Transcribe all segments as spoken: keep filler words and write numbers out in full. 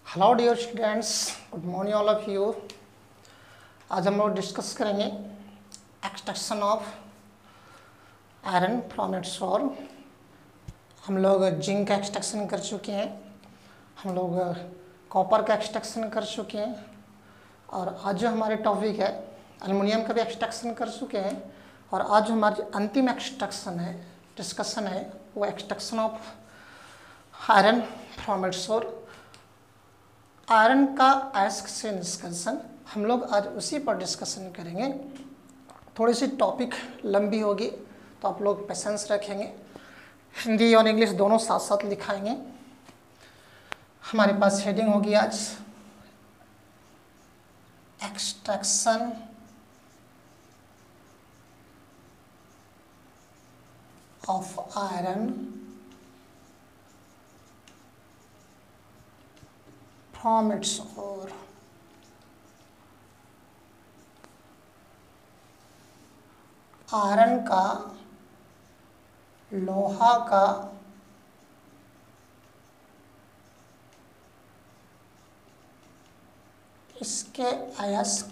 Hello dear students, good morning all of you. आज हम लोग डिस्कस करेंगे extraction of iron from its ore. हम लोग जिंक का एक्सट्रैक्शन कर चुके हैं, हम लोग कॉपर का एक्सट्रैक्शन कर चुके हैं और आज जो हमारे टॉपिक है एल्युमिनियम का भी एक्सट्रैक्शन कर चुके हैं। और आज जो हमारी अंतिम एक्सट्रैक्शन है, डिस्कशन है, वो extraction of iron from its ore. Iron का अयस्क से निष्कर्षण, हम लोग आज उसी पर डिस्कशन करेंगे। थोड़ी सी टॉपिक लंबी होगी तो आप लोग पेशेंस रखेंगे। हिंदी और इंग्लिश दोनों साथ साथ लिखाएंगे। हमारे पास हेडिंग होगी आज extraction of iron from its ore. Iron का, लोहा का इसके अयस्क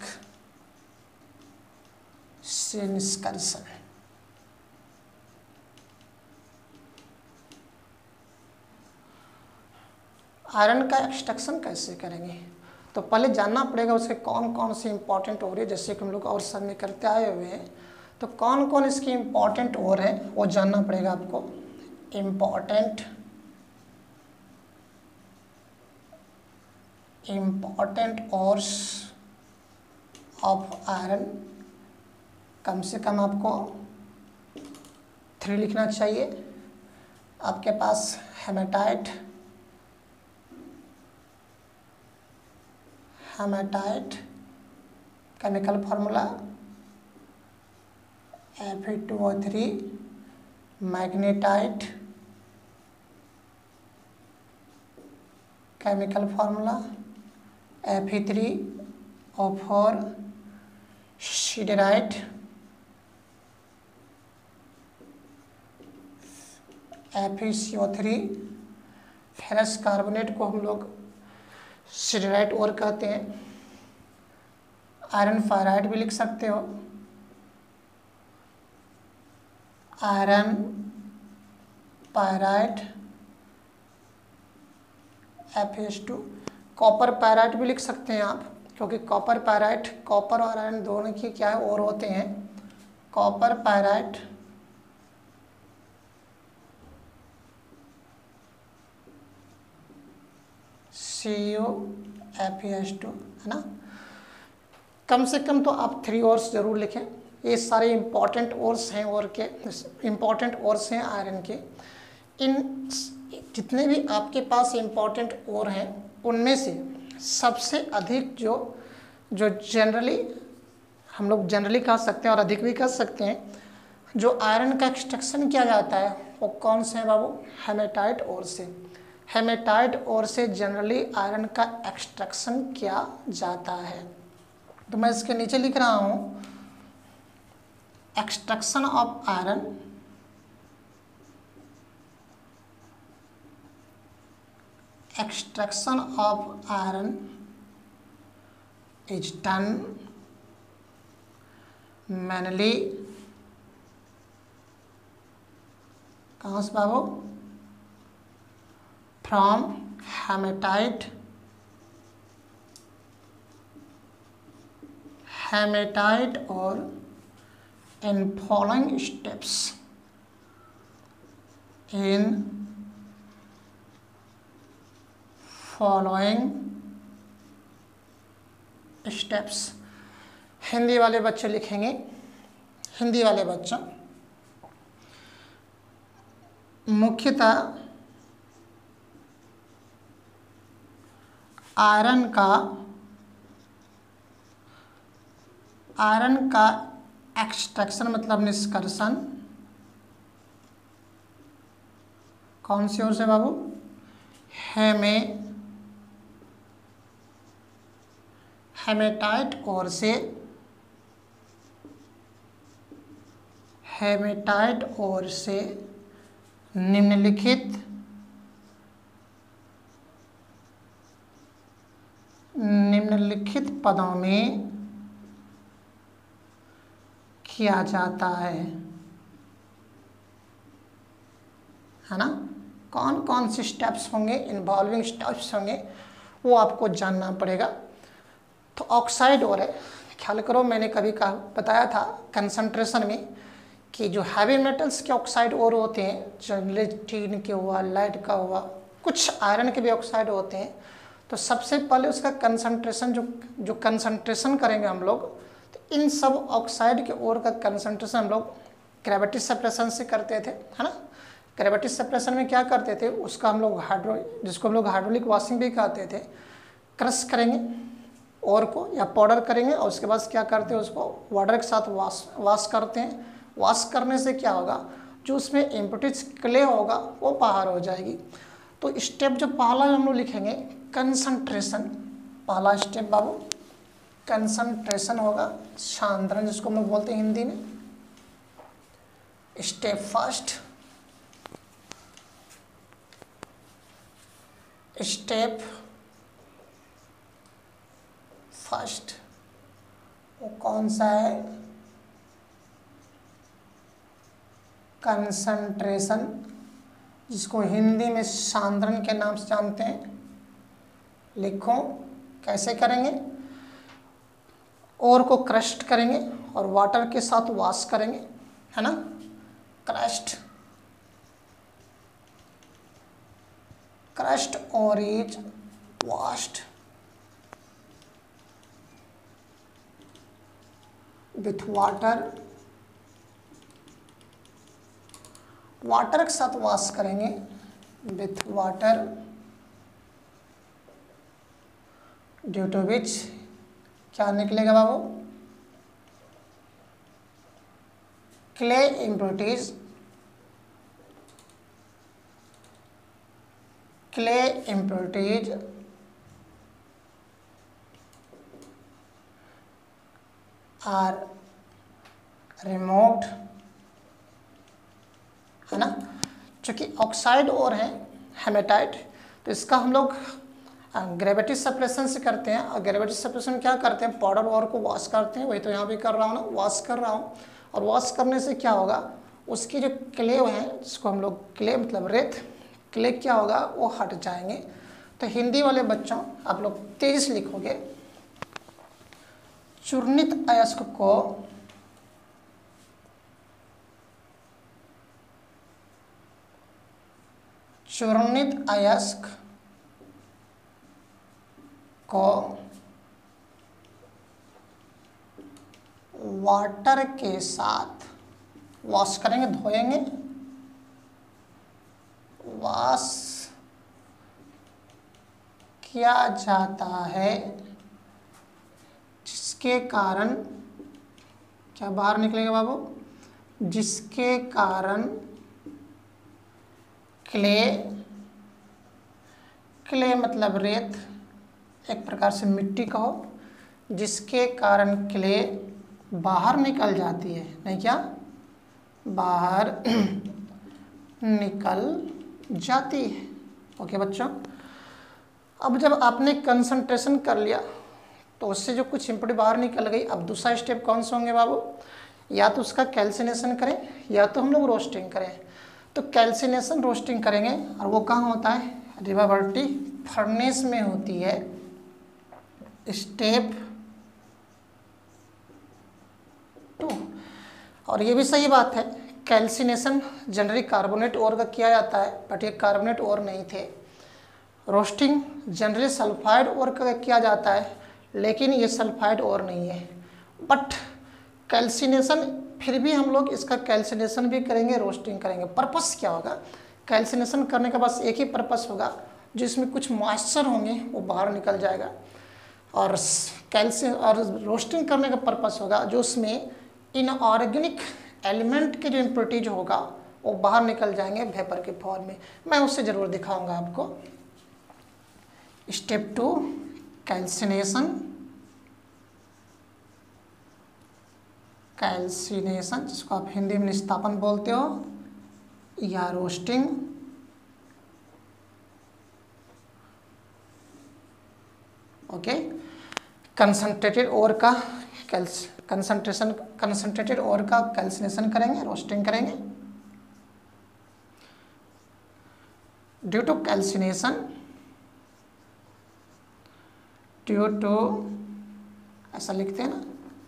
से निष्कर्षण। आयरन का एक्सट्रैक्शन कैसे करेंगे तो पहले जानना पड़ेगा उसके कौन कौन से इंपॉर्टेंट ओर है। जैसे कि हम लोग और सब में करते आए हुए हैं, तो कौन कौन इसके इंपॉर्टेंट ओर है वो जानना पड़ेगा आपको। Important important ores of iron, कम से कम आपको थ्री लिखना चाहिए। आपके पास hematite, hematite chemical formula F E two O three, magnetite chemical formula F E three O four, siderite F E C O three. Ferrous carbonate को हम लोग सिडराइट और कहते हैं। आयरन फायराइड भी लिख सकते हो, iron pyrite F S two. Copper pyrite भी लिख सकते हैं आप, क्योंकि कॉपर पायराइट, कॉपर और आयरन दोनों की क्या है और होते हैं। Copper pyrite C U F S two, है ना। कम से कम तो आप थ्री ओर्स जरूर लिखें। ये सारे इंपॉर्टेंट ओर्स हैं और के इंपॉर्टेंट ओर्स हैं आयरन के। इन जितने भी आपके पास इंपॉर्टेंट ओर हैं उनमें से सबसे अधिक जो जो जनरली हम लोग जनरली कह सकते हैं और अधिक भी कह सकते हैं, जो आयरन का एक्सट्रैक्शन किया जाता है वो कौन से हैं बाबू? हेमेटाइट ओर से। हेमेटाइट ओर से जनरली आयरन का एक्सट्रैक्शन किया जाता है। तो मैं इसके नीचे लिख रहा हूँ extraction of iron extraction of iron is done mainly, कहाँ से बाबू? फ्रॉम हेमेटाइट हेमेटाइट और in following steps in following steps. Hindi वाले बच्चे लिखेंगे, हिंदी वाले बच्चों मुख्यतः आयरन का आयरन का एक्सट्रैक्शन मतलब निष्कर्षण कौन सी ओर से बाबू? हेमे हेमेटाइट ओर से, हेमेटाइट ओर से निम्नलिखित निम्नलिखित पदों में किया जाता है है ना। कौन कौन से स्टेप्स होंगे, इन्वॉल्विंग स्टेप्स होंगे, वो आपको जानना पड़ेगा। तो ऑक्साइड और है, ख्याल करो मैंने कभी कहा बताया था कंसंट्रेशन में कि जो हैवी मेटल्स के ऑक्साइड और होते हैं, जनरली टीन के हुआ, लाइट का हुआ, कुछ आयरन के भी ऑक्साइड होते हैं। तो सबसे पहले उसका कंसंट्रेशन जो जो कंसंट्रेशन करेंगे हम लोग, तो इन सब ऑक्साइड के ओर का कंसंट्रेशन हम लोग ग्रेविटी सेपरेशन से करते थे, है ना। ग्रेविटी सेपरेशन में क्या करते थे, उसका हम लोग हाइड्रो जिसको हम लोग हाइड्रोलिक वॉशिंग भी कहते थे, क्रश करेंगे और को या पाउडर करेंगे और उसके बाद क्या करते हैं, उसको वाटर के साथ वॉश वॉश करते हैं। वॉश करने से क्या होगा, जो उसमें इम्प्योरिटीज क्ले होगा वो बाहर हो जाएगी। तो स्टेप जो पहला हम लोग लिखेंगे कंसंट्रेशन, पहला स्टेप बाबू कंसंट्रेशन होगा, सांद्रण जिसको हम लोग बोलते हैं हिंदी में। स्टेप फर्स्ट, स्टेप फर्स्ट वो कौन सा है, कंसंट्रेशन, जिसको हिंदी में सांद्रण के नाम से जानते हैं। लिखो कैसे करेंगे, ओर को क्रस्ट करेंगे और वाटर के साथ वॉश करेंगे, है ना। क्रस्ट क्रस्ट और is washed with water, water के साथ वॉश करेंगे with water, due to which क्या निकलेगा बाबू, clay impurities, clay impurities are removed, है ना। चूँकि ऑक्साइड और है हेमेटाइट, तो इसका हम लोग ग्रेविटी सेपरेशन से करते हैं। और ग्रेविटी सेपरेशन क्या करते हैं, पाउडर और को वॉश करते हैं, वही तो यहाँ भी कर रहा हूँ ना, वॉश कर रहा हूँ। और वॉश करने से क्या होगा, उसकी जो क्ले हैं, जिसको हम लोग क्ले मतलब रेत, क्ले क्या होगा वो हट जाएंगे। तो हिंदी वाले बच्चों आप लोग तेज से लिखोगे, चूर्णित अयस्क को चूर्णित अयस्क को वाटर के साथ वॉश करेंगे, धोएंगे, वॉश किया जाता है, जिसके कारण क्या बाहर निकलेगा बाबू, जिसके कारण क्ले, क्ले मतलब रेत, एक प्रकार से मिट्टी कहो, जिसके कारण क्ले बाहर निकल जाती है, नहीं क्या, बाहर निकल जाती है। ओके बच्चों, अब जब आपने कंसंट्रेशन कर लिया तो उससे जो कुछ इम्प्योरिटी बाहर निकल गई, अब दूसरा स्टेप कौन सा होंगे बाबू, या तो उसका कैल्सिनेशन करें या तो हम लोग रोस्टिंग करें। तो कैल्सिनेशन रोस्टिंग करेंगे और वो कहाँ होता है, रिवर्सिबल फर्नेस में होती है। स्टेप टू, और ये भी सही बात है, कैल्सिनेशन जनरली कार्बोनेट ओर का किया जाता है, बट ये कार्बोनेट ओर नहीं थे। रोस्टिंग जनरली सल्फाइड ओर का किया जाता है, लेकिन ये सल्फाइड ओर नहीं है। बट कैल्सिनेशन फिर भी हम लोग इसका कैल्सिनेशन भी करेंगे, रोस्टिंग करेंगे। पर्पस क्या होगा, कैल्सिनेशन करने का बस एक ही पर्पस होगा, जिसमें कुछ मॉइस्चर होंगे वो बाहर निकल जाएगा, और कैल्शियम और रोस्टिंग करने का पर्पस होगा जो उसमें इनऑर्गेनिक एलिमेंट के जो इम्प्योरिटीज होगा वो बाहर निकल जाएंगे वेपर के फॉर्म में। मैं उससे ज़रूर दिखाऊंगा आपको। स्टेप टू, कैल्सिनेशन, कैल्सिनेशन जिसको आप हिंदी में निस्तापन बोलते हो, या रोस्टिंग। ओके, कंसनट्रेटेड ओर का कैल्स कंसंट्रेशन कंसंट्रेटेड ओर का कैल्सिनेशन करेंगे, रोस्टिंग करेंगे। Due to calcination, due to ऐसा लिखते हैं ना,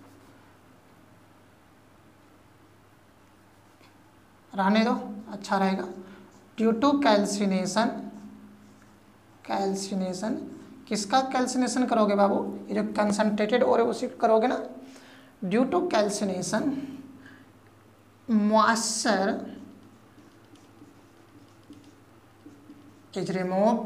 रहने दो अच्छा रहेगा। ड्यू टू कैल्सिनेशन, कैल्सिनेशन किसका कैल्सिनेशन करोगे बाबू? ये जो कंसंट्रेटेड और उसी करोगे ना। Due to calcination moisture is removed,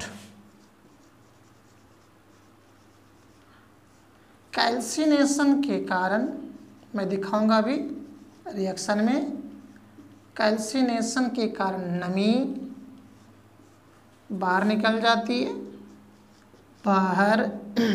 calcination के कारण मैं दिखाऊंगा अभी रिएक्शन में, कैल्सिनेशन के कारण नमी बाहर निकल जाती है, बाहर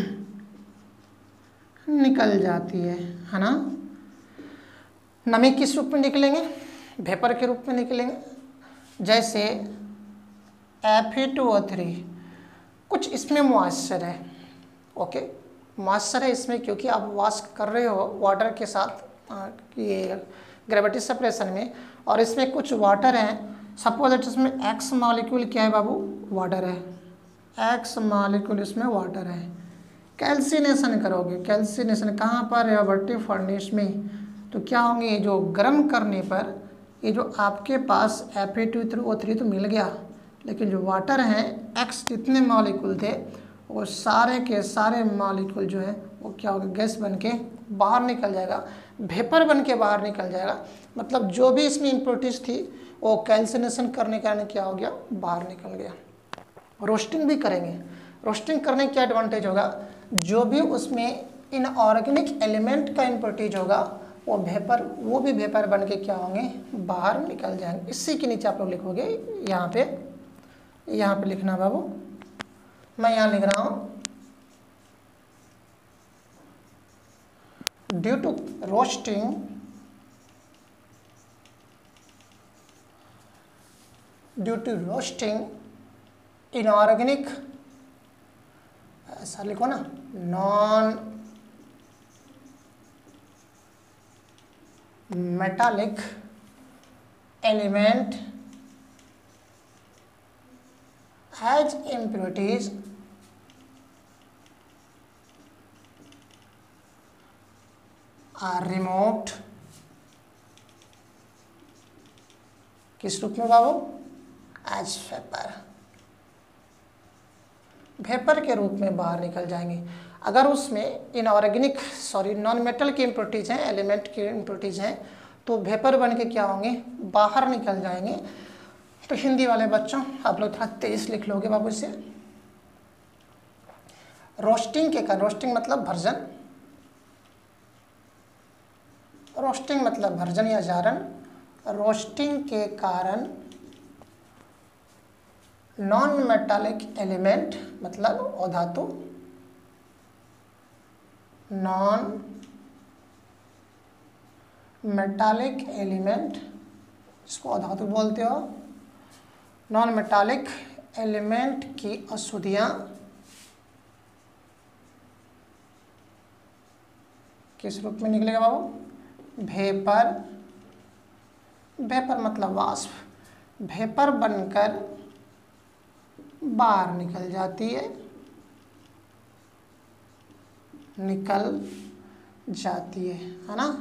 निकल जाती है है ना। नमी किस रूप में निकलेंगे? वेपर के रूप में निकलेंगे। जैसे F A two O three, कुछ इसमें मॉइस्चर है, ओके मॉइस्चर है इसमें, क्योंकि आप वॉश कर रहे हो वाटर के साथ आ, ये ग्रेविटी सेपरेशन में, और इसमें कुछ वाटर है। सपोज दैट इसमें एक्स मॉलिक्यूल क्या है बाबू? वाटर है, एक्स मॉलिक्यूल इसमें वाटर है। कैल्सिनेशन करोगे, कैल्सिनेशन कहाँ पर? रिएक्टिव फर्नेस में। तो क्या होंगे? जो गर्म करने पर ये जो आपके पास F A two three O three तो मिल गया, लेकिन जो वाटर हैं एक्स जितने मॉलिक्यूल थे वो सारे के सारे मॉलिक्यूल जो है वो क्या होगा? गैस बन के बाहर निकल जाएगा, वेपर बन के बाहर निकल जाएगा। मतलब जो भी इसमें इम्प्योरिटीज थी वो कैल्सिनेशन करने के कारण क्या हो गया? बाहर निकल गया। रोस्टिंग भी करेंगे, रोस्टिंग करने क्या एडवांटेज होगा? जो भी उसमें इनऑर्गेनिक एलिमेंट का इम्प्योरिटीज होगा वो वेपर वो भी वेपर बन के क्या होंगे? बाहर निकल जाएंगे। इसी के नीचे आप लोग लिखोगे, यहाँ पे यहाँ पे लिखना बाबू, मैं यहाँ लिख रहा हूँ due to roasting due to roasting inorganic, ऐसा लिखो ना, non metallic element has impurities are removed, किस रूप में बाबू? एज वेपर, वेपर के रूप में बाहर निकल जाएंगे। अगर उसमें इनऑर्गेनिक सॉरी नॉन मेटल की इम्प्योरिटीज हैं, एलिमेंट की इम्प्योरिटीज हैं, तो वेपर बन के क्या होंगे? बाहर निकल जाएंगे। तो हिंदी वाले बच्चों आप लोग थोड़ा तेज लिख लोगे बाबू इसे। रोस्टिंग के कारण, रोस्टिंग मतलब भर्जन, रोस्टिंग मतलब भर्जन या जारन। रोस्टिंग के कारण नॉन मेटालिक एलिमेंट मतलब अधातु, नॉन मेटालिक एलिमेंट, इसको अधातु बोलते हो, नॉन मेटालिक एलिमेंट की अशुद्धियाँ किस रूप में निकलेगा बाबू? वेपर, वेपर मतलब वाष्प, वेपर बनकर बाहर निकल जाती है, निकल जाती है है ना,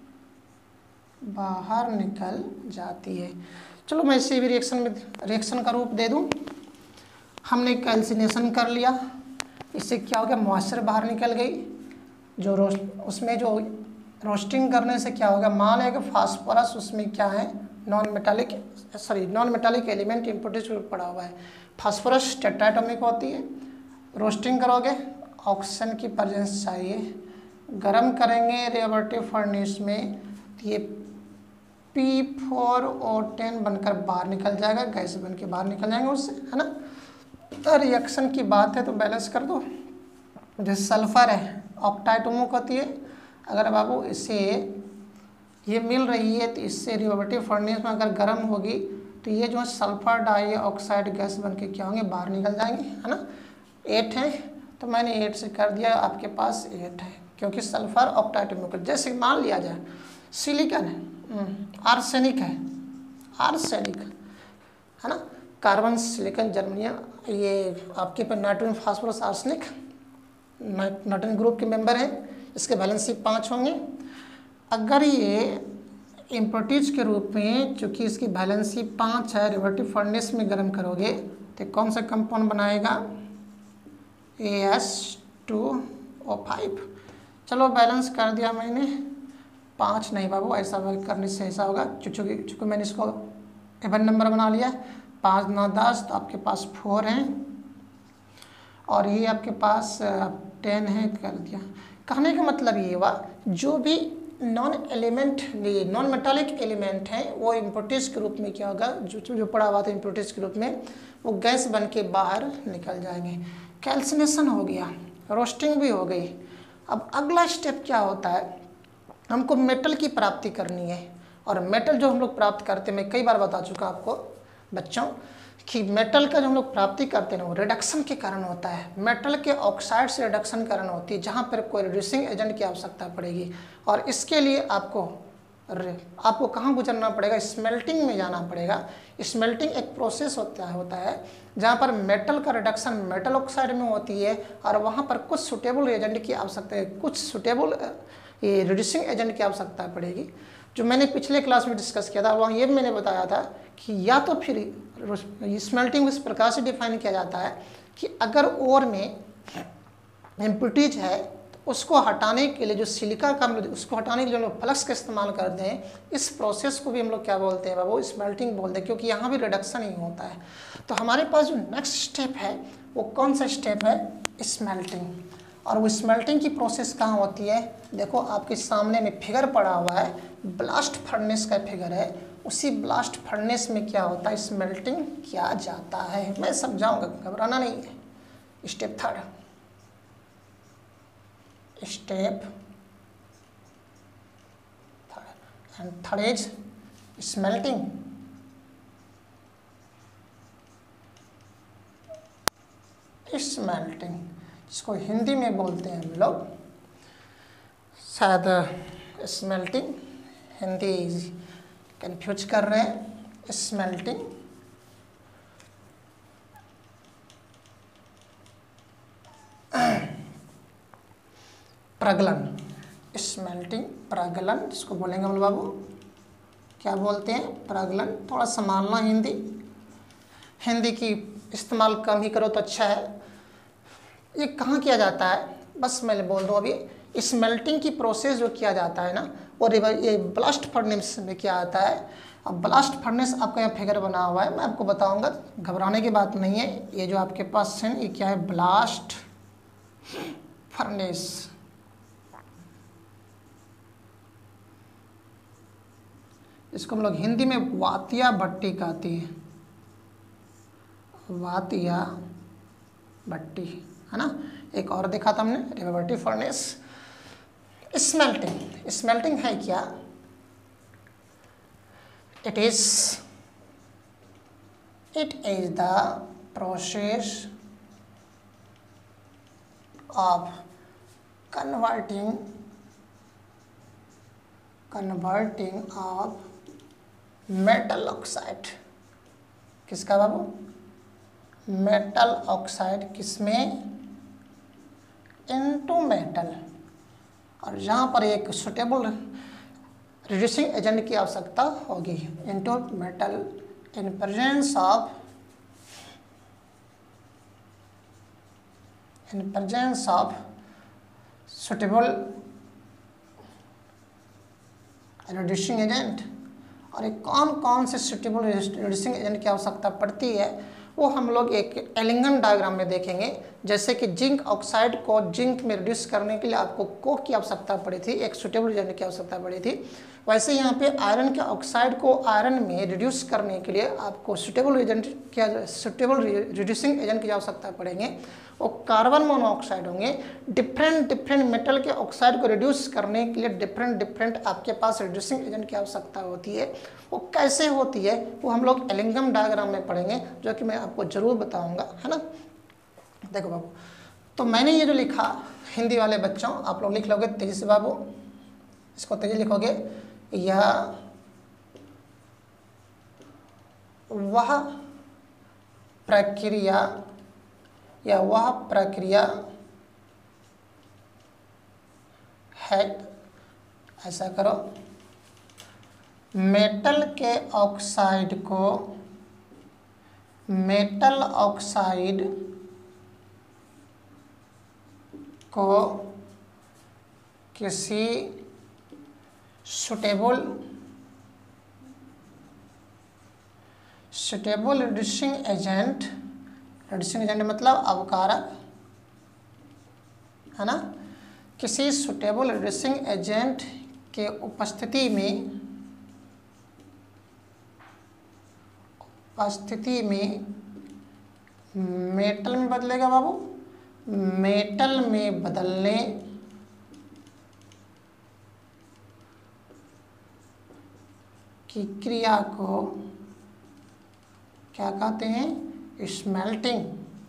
बाहर निकल जाती है। चलो मैं इसे भी रिएक्शन में रिएक्शन का रूप दे दूं। हमने कैल्सिनेशन कर लिया, इससे क्या हो गया? मॉइस्चर बाहर निकल गई। जो रोस्ट उसमें जो रोस्टिंग करने से क्या होगा? मान है कि फास्फोरस उसमें क्या है? Non metallic sorry non metallic element impurities पड़ा हुआ है। फास्फोरस टेट्राएटॉमिक होती है। रोस्टिंग करोगे, ऑक्सीजन की प्रेजेंस चाहिए। गरम करेंगे रिएक्टिव फर्नेस में, तो ये पी फोर ओ टेन बनकर बाहर निकल जाएगा, गैस बन के बाहर निकल जाएंगे उससे, है ना। तो रिएक्शन की बात है तो बैलेंस कर दो। जैसे सल्फर है, ऑक्टाइटोमुक होती है। अगर बाबू इसे ये मिल रही है तो इससे रिएक्टिव फर्नेस में अगर गर्म होगी तो ये जो है सल्फर डाइऑक्साइड गैस बन के क्या होंगे? बाहर निकल जाएंगे, है ना। एट है तो मैंने एट से कर दिया, आपके पास एट है क्योंकि सल्फर ऑक्टाइटोम्यूकल। जैसे मान लिया जाए सिलिकॉन है, आर्सेनिक है, आर्सेनिक है ना, कार्बन सिलिकॉन जर्मनियम, ये आपके पर nitrogen phosphorus arsenic nitrogen group के मेंबर हैं, इसके वैलेंसी पाँच होंगे। अगर ये इम्प्योरिटीज के रूप में, चूँकि इसकी वैलेंसी पाँच है, रिवर्टिव फर्नेस में गर्म करोगे तो कौन सा कंपाउंड बनाएगा, A S two O five. चलो बैलेंस कर दिया मैंने, पाँच नहीं बाबू, ऐसा करने से ऐसा होगा, चूँकि चूँकि मैंने इसको इवन नंबर बना लिया, पाँच नौ दस, तो आपके पास फोर हैं और ये आपके पास टेन है, कर दिया। कहने का मतलब ये हुआ जो भी non element non metallic element हैं वो इम्प्योरिटीज के रूप में क्या होगा, जो जो पड़ा हुआ था इम्प्योरिटीज के रूप में, वो गैस बन के बाहर निकल जाएंगे। कैल्सिनेशन हो गया, रोस्टिंग भी हो गई। अब अगला स्टेप क्या होता है, हमको मेटल की प्राप्ति करनी है। और मेटल जो हम लोग प्राप्त करते हैं, मैं कई बार बता चुका आपको बच्चों कि मेटल का जो हम लोग प्राप्ति करते हैं वो रिडक्शन के कारण होता है। मेटल के ऑक्साइड से रिडक्शन कारण होती है, जहाँ पर कोई रिड्यूसिंग एजेंट की आवश्यकता पड़ेगी। और इसके लिए आपको आपको कहाँ गुजरना पड़ेगा, स्मेल्टिंग में जाना पड़ेगा। स्मेल्टिंग एक प्रोसेस होता है होता है जहाँ पर मेटल का रिडक्शन मेटल ऑक्साइड में होती है और वहाँ पर कुछ सुटेबल एजेंट की आवश्यकता है, कुछ सुटेबल ये रिड्यूसिंग एजेंट की आवश्यकता पड़ेगी। जो मैंने पिछले क्लास में डिस्कस किया था, वहाँ ये मैंने बताया था कि या तो फिर स्मेल्टिंग इस प्रकार से डिफाइन किया जाता है कि अगर ओर में इम्प्योरिटीज है तो उसको हटाने के लिए जो सिलिका का उसको हटाने के लिए हम लोग फ्लक्स का इस्तेमाल करते हैं। इस प्रोसेस को भी हम लोग क्या बोलते हैं बाबू, स्मेल्टिंग बोलते हैं, क्योंकि यहाँ भी रिडक्शन ही होता है। तो हमारे पास जो नेक्स्ट स्टेप है वो कौन सा स्टेप है, स्मेल्टिंग। और वो स्मेल्टिंग की प्रोसेस कहाँ होती है, देखो आपके सामने में फिगर पड़ा हुआ है, ब्लास्ट फर्नेस का फिगर है। उसी ब्लास्ट फर्नेस में क्या होता है, स्मेल्टिंग किया जाता है। मैं समझाऊंगा, घबराना नहीं है। Step third, step third and third is smelting. Smelting जिसको हिंदी में बोलते हैं हम लोग, शायद स्मेल्टिंग हिंदी कंफ्यूज कर रहे हैं। स्मेल्टिंग प्रगलन, स्मेल्टिंग प्रगलन जिसको बोलेंगे हम लोग बाबू, क्या बोलते हैं, प्रगलन। थोड़ा संभालना हिंदी, हिंदी की इस्तेमाल कम ही करो तो अच्छा है। ये कहाँ किया जाता है, बस मैं बोल दूँ अभी, स्मेल्टिंग की प्रोसेस जो किया जाता है ना, और ये ब्लास्ट फर्नेस में क्या आता है। अब ब्लास्ट फर्नेस आपका यहाँ फिगर बना हुआ है, मैं आपको बताऊंगा, घबराने की बात नहीं है। ये जो आपके पास है ये क्या है, ब्लास्ट फर्नेस। इसको हम लोग हिंदी में वातिया भट्टी कहते हैं, वातिया भट्टी, है ना। एक और देखा था हमने, रिवर्टिव फर्नेस। स्मेल्टिंग, स्मेल्टिंग है क्या, it is it is the process of converting converting of metal oxide, किसका बाबू, मेटल ऑक्साइड, किसमें, इनटू मेटल। और यहाँ पर एक सुटेबल रिड्यूसिंग एजेंट की आवश्यकता होगी, into metal in presence of in presence of suitable reducing agent. और एक कौन कौन से सुटेबल रिड्यूसिंग एजेंट की आवश्यकता पड़ती है वो हम लोग एक एलिंगन डायग्राम में देखेंगे। जैसे कि जिंक ऑक्साइड को जिंक में रिड्यूस करने के लिए आपको कोक की आवश्यकता पड़ी थी, एक सुटेबल एजेंट की आवश्यकता पड़ी थी। वैसे यहाँ पे आयरन के ऑक्साइड को आयरन में रिड्यूस करने के लिए आपको सुटेबल एजेंट क्या सुटेबल रिड्यूसिंग एजेंट की आवश्यकता पड़ेंगे। वो कार्बन मोनोऑक्साइड होंगे। डिफरेंट डिफरेंट मेटल के ऑक्साइड को रिड्यूस करने के लिए डिफरेंट डिफरेंट आपके पास रिड्यूसिंग एजेंट की आवश्यकता होती है। वो कैसे होती है वो हम लोग एलिंगम डायग्राम में पढ़ेंगे, जो कि मैं आपको जरूर बताऊंगा, है ना। देखो बाबू, तो मैंने ये जो लिखा, हिंदी वाले बच्चों आप लोग लिख लोगे तेजी से बाबू, इसको तेजी लिखोगे, यह वह प्रक्रिया या वह प्रक्रिया है, ऐसा करो, मेटल के ऑक्साइड को मेटल ऑक्साइड को किसी suitable suitable reducing agent, reducing agent मतलब अवकारक, है ना, किसी सुटेबल रिड्यूसिंग एजेंट के उपस्थिति में उपस्थिति में मेटल में बदलेगा बाबू, मेटल में बदलने की क्रिया को क्या कहते हैं, स्मेल्टिंग,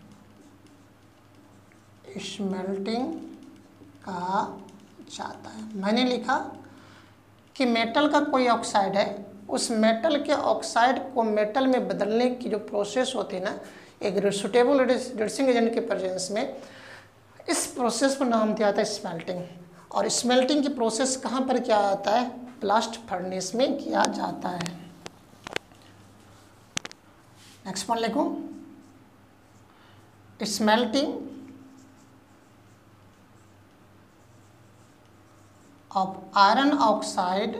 स्मेल्टिंग कहा जाता है। मैंने लिखा कि मेटल का कोई ऑक्साइड है, उस मेटल के ऑक्साइड को मेटल में बदलने की जो प्रोसेस होती है ना, एक सुटेबल रिड्यूसिंग एजेंट के प्रेजेंस में, इस प्रोसेस को नाम दिया जाता है स्मेल्टिंग। और स्मेल्टिंग की प्रोसेस कहाँ पर किया जाता है, ब्लास्ट फर्नेस में किया जाता है। नेक्स्ट वन लिखूं, स्मेल्टिंग ऑफ आयरन ऑक्साइड,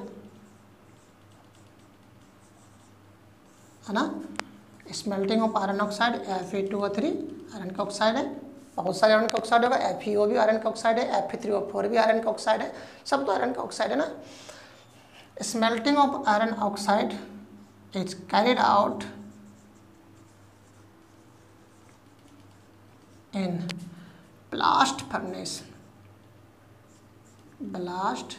है ना, smelting of iron oxide, F E two O three iron का ऑक्साइड है, बहुत सारे आयरन का ऑक्साइड होगा, एफ ई ओ भी आयरन का ऑक्साइड है, F E three O four भी आयरन का ऑक्साइड है, सब तो आयरन का ऑक्साइड है ना। Smelting of iron oxide is carried out in blast furnace, blast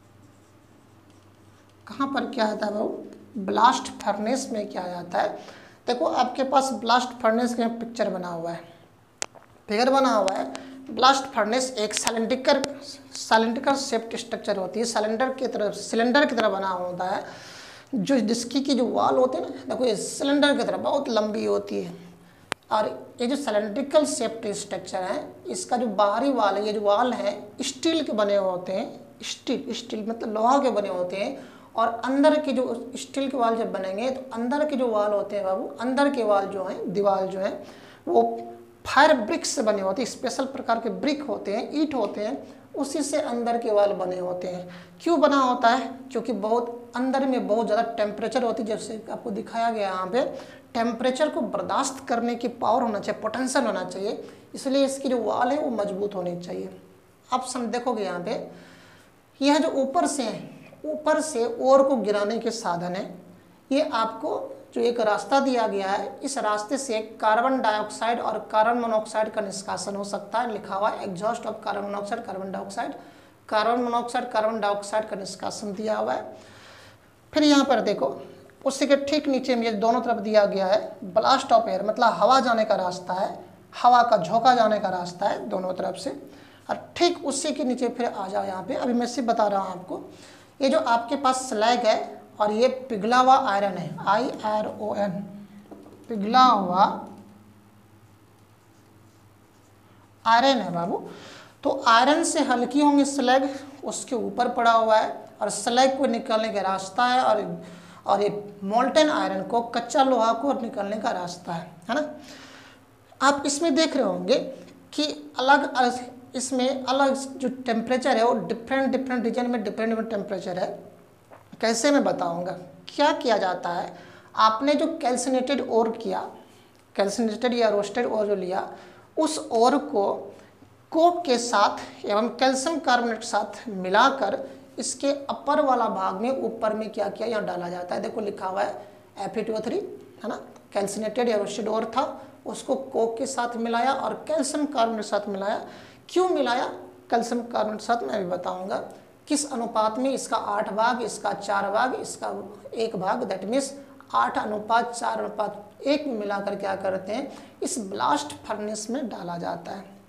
कहाँ पर किया जाता है बाबू, ब्लास्ट फर्नेस में किया जाता है। देखो आपके पास ब्लास्ट फर्नेस का पिक्चर बना हुआ है, फिगर बना हुआ है। ब्लास्ट फर्नेस एक सिलेंड्रिकल सिलेंड्रिकल शेप्ड स्ट्रक्चर होती है, सिलेंडर की तरह सिलेंडर की तरह बना होता है, जो जिसकी की जो वॉल होती है ना, देखो ये सिलेंडर की तरह बहुत लंबी होती है। और ये जो सिलेंड्रिकल शेप्ड स्ट्रक्चर है, इसका जो बाहरी वाल है, ये जो वाल है स्टील के बने हुए होते हैं, स्टील स्टील मतलब लोहा के बने होते हैं। और अंदर के जो स्टील के वाल जब बनेंगे तो अंदर के जो वाल होते हैं बाबू, अंदर के वाल जो हैं, दीवार जो है वो फायर ब्रिक्स से बने होते हैं, स्पेशल प्रकार के ब्रिक होते हैं, ईंट होते हैं, उसी से अंदर के वाल बने होते हैं। क्यों बना होता है, क्योंकि बहुत अंदर में बहुत ज़्यादा टेम्परेचर होती है, जैसे आपको दिखाया गया यहाँ पे, टेम्परेचर को बर्दाश्त करने की पावर होना चाहिए, पोटेंशियल होना चाहिए, इसलिए इसकी जो वाल है वो मजबूत होनी चाहिए। आप सम देखोगे यहाँ पे, यह जो ऊपर से है, ऊपर से ओर को गिराने के साधन है। ये आपको जो एक रास्ता दिया गया है, इस रास्ते से कार्बन डाइऑक्साइड और कार्बन मोनोऑक्साइड का निष्कासन हो सकता है। लिखा हुआ है exhaust of carbon monoxide carbon dioxide, carbon monoxide carbon dioxide का निष्कासन दिया हुआ है। फिर यहाँ पर देखो, उसी के ठीक नीचे में ये दोनों तरफ दिया गया है ब्लास्ट ऑफ एयर, मतलब हवा जाने का रास्ता है, हवा का झोंका जाने का रास्ता है दोनों तरफ से। और ठीक उसी के नीचे फिर आ जाओ यहाँ पे, अभी मैं सिर्फ बता रहा हूँ आपको, ये जो आपके पास स्लैग है और ये पिघला हुआ आयरन है, आई आर ओ एन, पिघला हुआ आयरन है बाबू। तो आयरन से हल्की होंगी स्लैग, उसके ऊपर पड़ा हुआ है और स्लैग को निकलने का रास्ता है, और और ये मोल्टेन आयरन को, कच्चा लोहा को निकलने का रास्ता है, है ना। आप इसमें देख रहे होंगे कि अलग अलग इसमें अलग जो टेम्परेचर है वो डिफरेंट डिफरेंट रीजन में डिफरेंट डिफरेंट टेम्परेचर है। कैसे मैं बताऊंगा। क्या किया जाता है, आपने जो कैल्सिनेटेड ओर किया, कैल्सिनेटेड या रोस्टेड ओर जो लिया, उस ओर को कोक के साथ एवं कैल्शियम कार्बोनेट के साथ मिलाकर इसके अपर वाला भाग में ऊपर में क्या किया, यहाँ डाला जाता है। देखो लिखा हुआ है F E two O three, है ना। कैल्सिनेटेड या रोस्टेड ओर था, उसको कोक के साथ मिलाया और कैल्शियम कार्बोनेट के साथ मिलाया। क्यों मिलाया कैल्शियम कार्बोनेट के साथ, मैं भी बताऊंगा किस अनुपात में, इसका आठ भाग, इसका चार भाग, इसका एक भाग, दैट मीन्स आठ अनुपात चार अनुपात एक में मिलाकर क्या करते हैं, इस ब्लास्ट फर्नेस में डाला जाता है।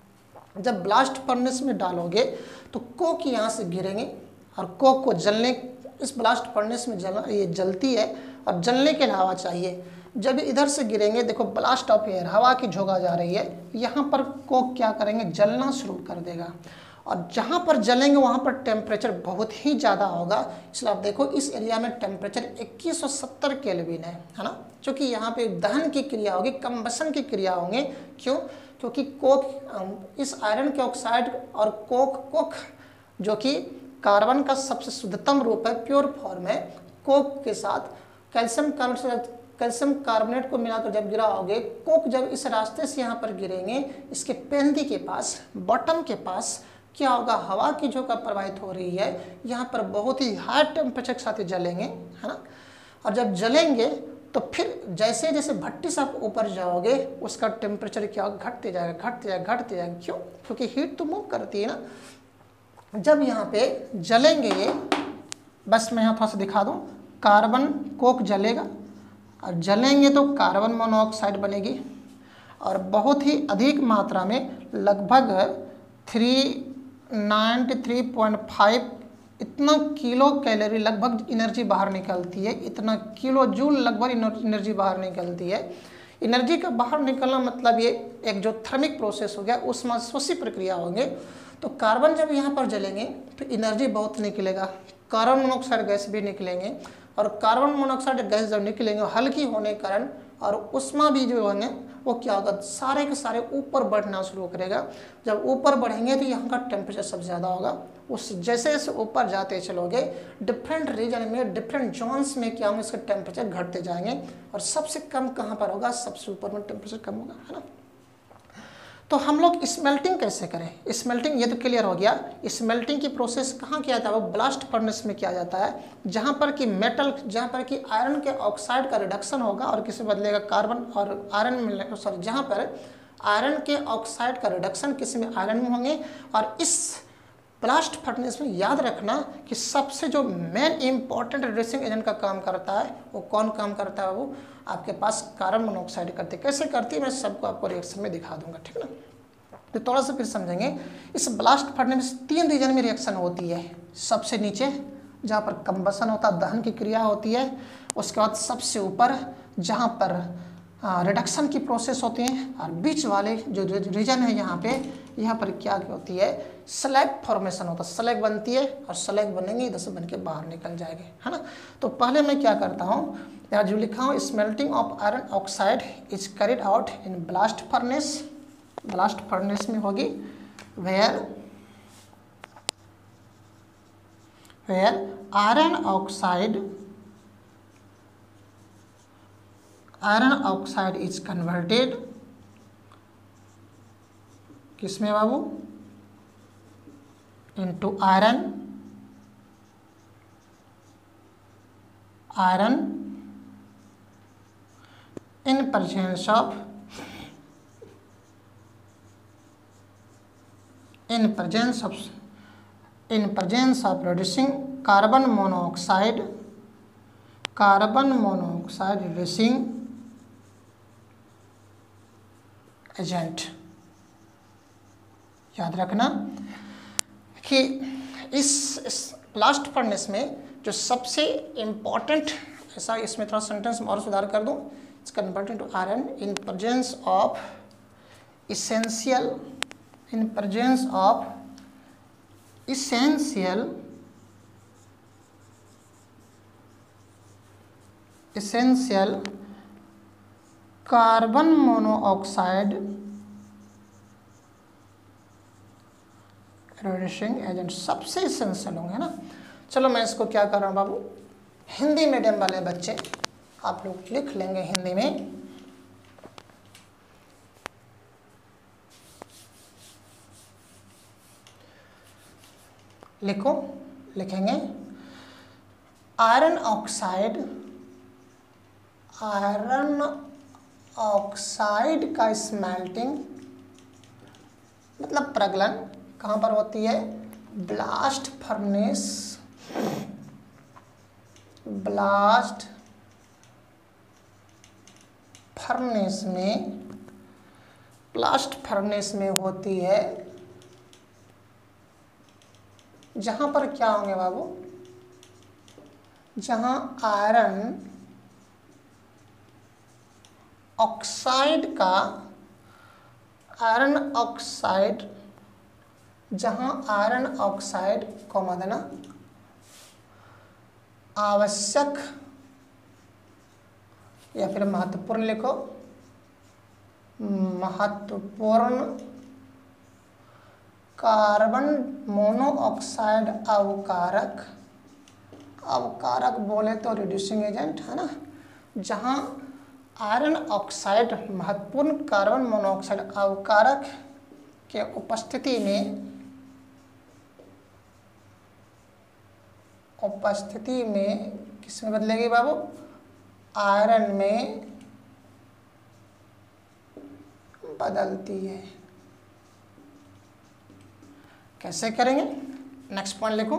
जब ब्लास्ट फर्नेस में डालोगे तो कोक यहाँ से गिरेंगे और कोक को जलने, इस ब्लास्ट फर्नेस में जल ये जलती है और जलने के लिए हवा चाहिए। जब इधर से गिरेंगे, देखो ब्लास्ट ऑफ एयर, हवा की झोंका जा रही है, यहाँ पर कोक क्या करेंगे, जलना शुरू कर देगा और जहाँ पर जलेंगे वहाँ पर टेम्परेचर बहुत ही ज़्यादा होगा। इसलिए आप देखो इस एरिया में टेम्परेचर इक्कीस सौ सत्तर केल्विन है, है ना, क्योंकि यहाँ पे दहन की क्रिया होगी, कंबसन की क्रिया होंगे। क्यों? क्योंकि कोक, इस आयरन के ऑक्साइड और कोक कोक जो कि कार्बन का सबसे शुद्धतम रूप है, प्योर फॉर्म है, कोक के साथ कैल्शियम कार्बोनेट कैल्शियम कार्बोनेट को मिलाकर जब गिराओगे, कोक जब इस रास्ते से यहाँ पर गिरेंगे, इसके पेंदी के पास, बॉटम के पास क्या होगा, हवा की झोंका प्रवाहित हो रही है, यहाँ पर बहुत ही हाई टेम्परेचर के साथ ही जलेंगे, है ना। और जब जलेंगे तो फिर जैसे जैसे भट्टी से आप ऊपर जाओगे उसका टेम्परेचर क्या होगा, घटते जाएगा घटते जाएगा घटते जाएगा। क्यों? क्योंकि हीट तो मूव करती है ना। जब यहाँ पे जलेंगे ये, बस मैं यहाँ थोड़ा सा दिखा दूँ, कार्बन कोक जलेगा और जलेंगे तो कार्बन मोनोऑक्साइड बनेगी और बहुत ही अधिक मात्रा में, लगभग three ninety three point five इतना किलो कैलोरी लगभग एनर्जी बाहर निकलती है, इतना किलो जूल लगभग एनर्जी बाहर निकलती है। एनर्जी का बाहर निकलना मतलब ये एक जो थर्मिक प्रोसेस हो गया, उष्माश्वसी प्रक्रिया होंगे। तो कार्बन जब यहाँ पर जलेंगे तो एनर्जी बहुत निकलेगा, कार्बन मोनोऑक्साइड गैस भी निकलेंगे और कार्बन मोनोऑक्साइड गैस जब निकलेंगे हल्की होने के कारण और उष्मा भी जो होंगे वो क्या होगा, सारे के सारे ऊपर बढ़ना शुरू करेगा। जब ऊपर बढ़ेंगे तो यहाँ का टेम्परेचर सबसे ज़्यादा होगा। उस जैसे जैसे ऊपर जाते चलोगे डिफरेंट रीजन में, डिफरेंट जोन्स में क्या होंगे, इसके टेम्परेचर घटते जाएंगे और सबसे कम कहाँ पर होगा, सबसे ऊपर में टेम्परेचर कम होगा, है ना। तो हम लोग स्मेल्टिंग कैसे करें, स्मेल्टिंग ये तो क्लियर हो गया। स्मेल्टिंग की प्रोसेस कहाँ किया जाता है, वो ब्लास्ट फर्नेस में किया जाता है, जहाँ पर कि मेटल, जहाँ पर कि आयरन के ऑक्साइड का रिडक्शन होगा और किसी बदलेगा कार्बन और आयरन में, सॉरी जहाँ पर आयरन के ऑक्साइड का रिडक्शन किसी में आयरन में होंगे। और इस ब्लास्ट फर्नेस में याद रखना कि सबसे जो मेन इंपॉर्टेंट रिड्यूसिंग एजेंट का काम करता है वो कौन काम करता है, वो आपके पास कार्बन मोनोऑक्साइड करती है। कैसे करती है मैं सबको आपको रिएक्शन में दिखा दूंगा, ठीक है ना। तो थोड़ा सा फिर समझेंगे। इस ब्लास्ट फर्नेस में तीन रीजन में रिएक्शन होती है। सबसे नीचे जहाँ पर कंबसन होता है, दहन की क्रिया होती है, उसके बाद सबसे ऊपर जहाँ पर रिडक्शन की प्रोसेस होती है, और बीच वाले जो रीजन है यहाँ पे, यहाँ पर क्या होती है, स्लैग फॉर्मेशन होता है, स्लैग बनती है और स्लैग बनेंगे इधर से बन के बाहर निकल जाएंगे, है ना। तो पहले मैं क्या करता हूँ, यहाँ जो लिखा हूँ, smelting of iron oxide is carried out in blast furnace. Blast furnace में होगी where where iron oxide iron oxide is converted किसमें बाबू, into iron iron in presence of in presence of in presence of reducing carbon monoxide carbon monoxide reducing agent। याद रखना कि इस, इस blast furnace में जो सबसे इम्पॉर्टेंट, ऐसा इसमें थोड़ा सेंटेंस में और सुधार कर दूं, it's converted to iron in presence of essential in presence of essential essential carbon monoxide reducing agent सबसे इसेंशियल होंगे ना। चलो मैं इसको क्या कर रहा हूँ बाबू, हिंदी मीडियम वाले बच्चे आप लोग लिख लेंगे हिंदी में। लिखो, लिखेंगे आयरन ऑक्साइड आयरन ऑक्साइड का स्मेल्टिंग मतलब प्रगलन कहाँ पर होती है, ब्लास्ट फर्नेस ब्लास्ट फर्नेस में ब्लास्ट फर्नेस में होती है जहां पर क्या होंगे बाबू, जहां आयरन ऑक्साइड का आयरन ऑक्साइड जहां आयरन ऑक्साइड को देना आवश्यक या फिर महत्वपूर्ण लिखो, महत्वपूर्ण कार्बन मोनोऑक्साइड अवकारक, अवकारक बोले तो रिड्यूसिंग एजेंट है ना, जहां आयरन ऑक्साइड महत्वपूर्ण कार्बन मोनोऑक्साइड अवकारक के उपस्थिति में उपस्थिति में किसमें बदलेगी बाबू, आयरन में बदलती है। कैसे करेंगे, नेक्स्ट पॉइंट लिखो,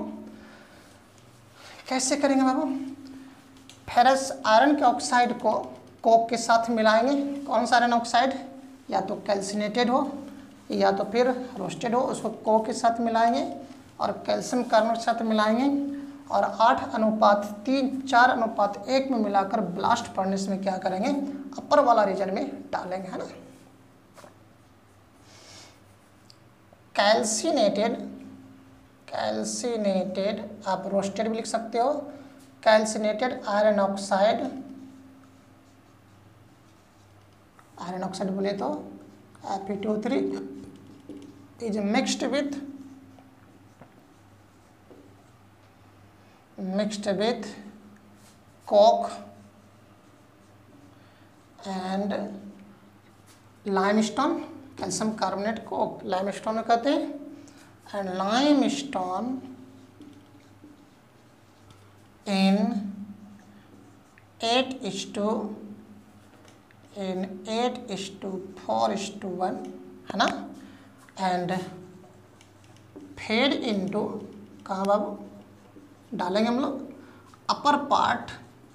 कैसे करेंगे बाबू, फेरस आयरन के ऑक्साइड को कोक के साथ मिलाएंगे। कौन सा आयरन ऑक्साइड, या तो कैल्सिनेटेड हो या तो फिर रोस्टेड हो, उसको कोक के साथ मिलाएंगे और कैल्शियम कार्बोनेट के साथ मिलाएंगे और आठ अनुपात तीन चार अनुपात एक में मिलाकर ब्लास्ट फर्नेस में क्या करेंगे, अपर वाला रीजन में डालेंगे, है ना। कैल्सिनेटेड, कैल्सिनेटेड आप रोस्टेड भी लिख सकते हो, calcinated iron oxide, iron oxide बोले तो F E two three is mixed with mixed with coke and limestone, calcium carbonate coke limestone कहते हैं, and limestone in eight is to in eight is to four is to one, है ना, and fade into, कहाँ बाबू डालेंगे हम लोग, upper part,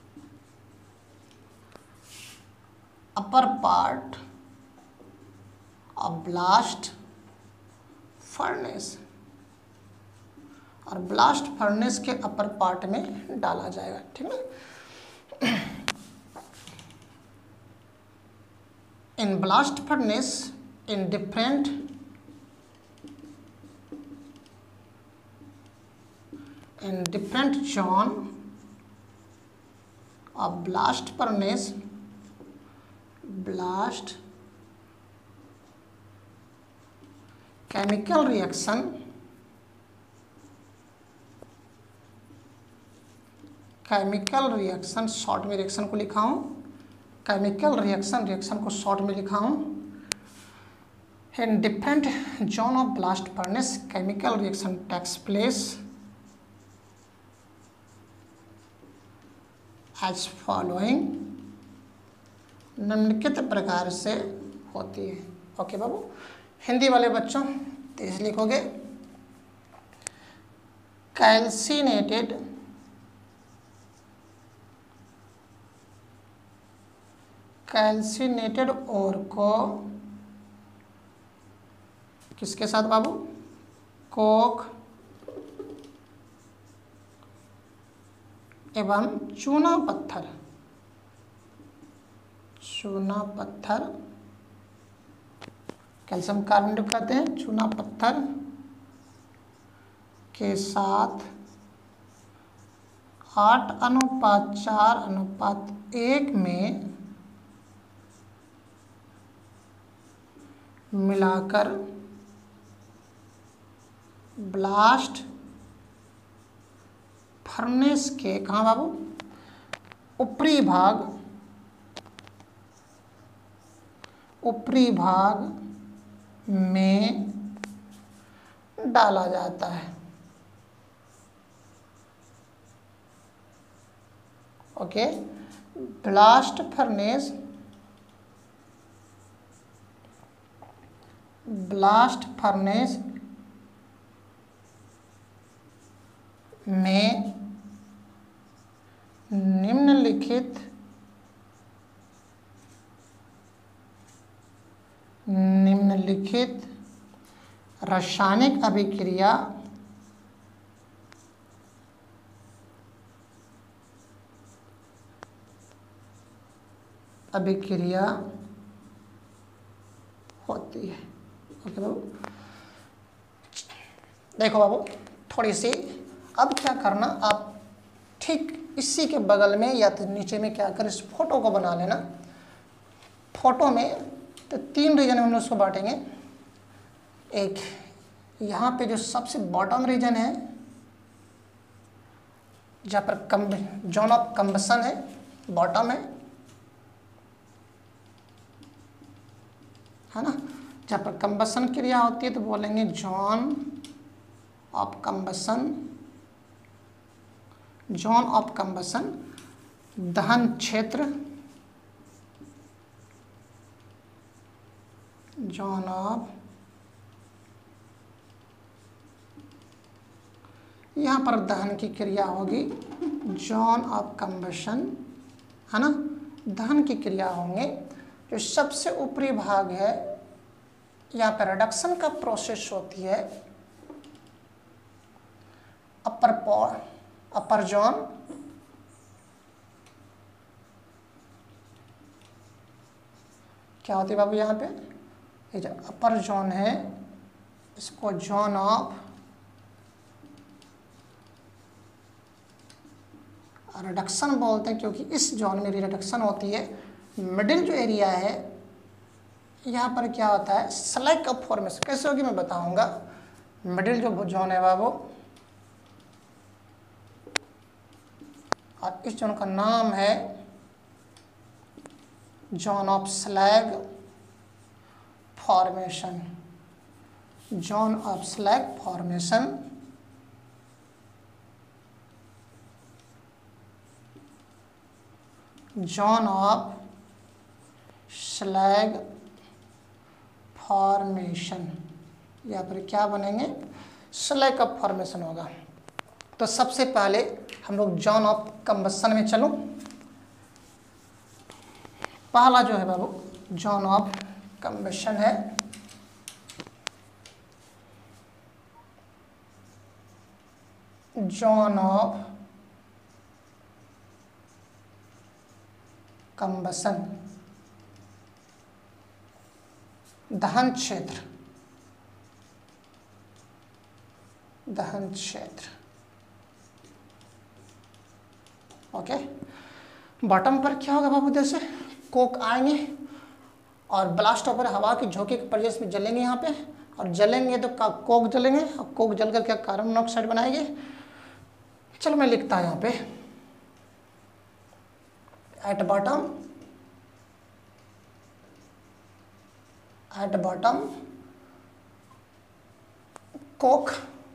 upper part of blast furnace, और blast furnace के अपर पार्ट में डाला जाएगा, ठीक है। In blast furnace in different in different zone of blast furnace, blast chemical reaction, chemical reaction short में रिएक्शन को लिखा हूँ, केमिकल रिएक्शन रिएक्शन को शॉर्ट में लिखा हूँ। In different zone of blast furnace chemical reaction takes place as following, निम्नलिखित प्रकार से होती है। ओके बाबू, हिंदी वाले बच्चों तेज लिखोगे, कैल्सिनेटेड कैल्सिनेटेड ओर को किसके साथ बाबू, कोक एवं चूना पत्थर, चूना पत्थर कैल्शियम कार्बोनेट कहते हैं, चूना पत्थर के साथ आठ अनुपात चार अनुपात एक में मिलाकर ब्लास्ट फर्नेस के, कहाँ बाबू, ऊपरी भाग ऊपरी भाग में डाला जाता है। Okay, blast furnace blast furnace में निम्नलिखित निम्नलिखित रासायनिक अभिक्रिया अभिक्रिया होती है। ओके बाबू, देखो बाबू थोड़ी सी, अब क्या करना, आप ठीक इसी के बगल में या तो नीचे में क्या कर, इस फोटो को बना लेना। फोटो में तो तीन रीजन में हम लोग उसको बांटेंगे। एक यहाँ पे जो सबसे बॉटम रीजन है, जहाँ पर कम जोन ऑफ कंबसन है, बॉटम है है ना, जहाँ पर कंबसन क्रिया होती है तो बोलेंगे zone of combustion, zone of combustion. दहन क्षेत्र, जोन ऑफ, यहाँ पर दहन की क्रिया होगी जोन ऑफ कंबशन, है ना, दहन की क्रिया होंगे। जो सबसे ऊपरी भाग है, यहाँ पर रिडक्शन का प्रोसेस होती है, अपर पॉर, अपर जोन, क्या होती है बाबू यहाँ पे, ये जो अपर जोन है इसको जोन ऑफ रिडक्शन बोलते हैं, क्योंकि इस जोन में रिडक्शन होती है। मिडिल जो एरिया है यहाँ पर क्या होता है, स्लैग का फॉर्मेशन कैसे होगी मैं बताऊंगा। मिडिल जो जोन है बाबू, और इस जोन का नाम है zone of slag formation, zone of slag formation. Zone of slag formation, या फिर क्या बनेंगे, स्लैग का फॉर्मेशन होगा। तो सबसे पहले हम लोग जोन ऑफ कंबशन में चलो। पहला जो है बाबू जोन ऑफ कंबशन है, जोन ऑफ कंबशन, दहन क्षेत्र, दहन क्षेत्र। ओके, बॉटम पर क्या होगा बाबू, जैसे कोक आएंगे और ब्लास्ट होकर हवा की झोंके के प्रजेश में जलेंगे यहाँ पे, और जलेंगे तो कोक जलेंगे, और कोक जलकर क्या कार्बन मोनोऑक्साइड बनाएंगे। चलो मैं लिखता हूँ यहाँ पे, at bottom, at bottom coke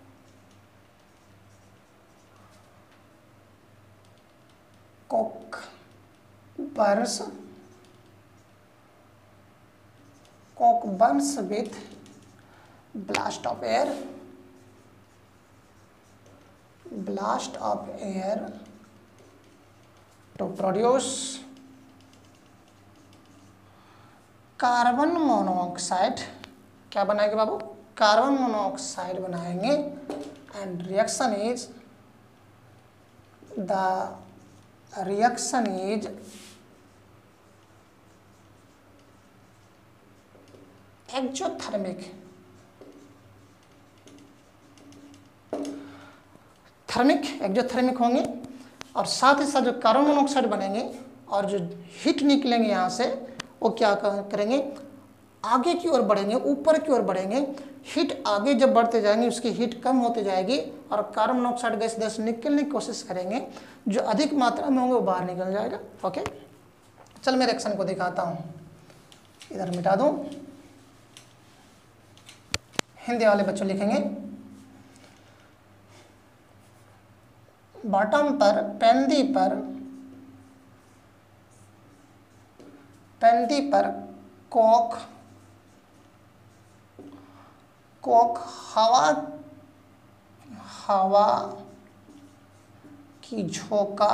coke burns, coke burns with blast of air, blast of air to produce carbon monoxide. क्या बनाएंगे बाबू, कार्बन मोनोऑक्साइड बनाएंगे। And reaction is the reaction is exothermic, thermic, exothermic होंगे। और साथ ही साथ जो carbon monoxide बनेंगे और जो हीट निकलेंगे यहाँ से, वो क्या करेंगे, आगे की ओर बढ़ेंगे, ऊपर की ओर बढ़ेंगे। हीट आगे जब बढ़ते जाएंगे उसकी हीट कम होती जाएगी, और कार्बन मोनोऑक्साइड गैस इधर से निकलने की कोशिश करेंगे, जो अधिक मात्रा में होंगे वो बाहर निकल जाएगा। ओके, चल मैं रिएक्शन को दिखाता हूँ, इधर मिटा दूँ। हिंदी वाले बच्चों लिखेंगे, बॉटम पर, पेंदी पर, पेंदी पर कोक, कोक हवा, हवा की झोंका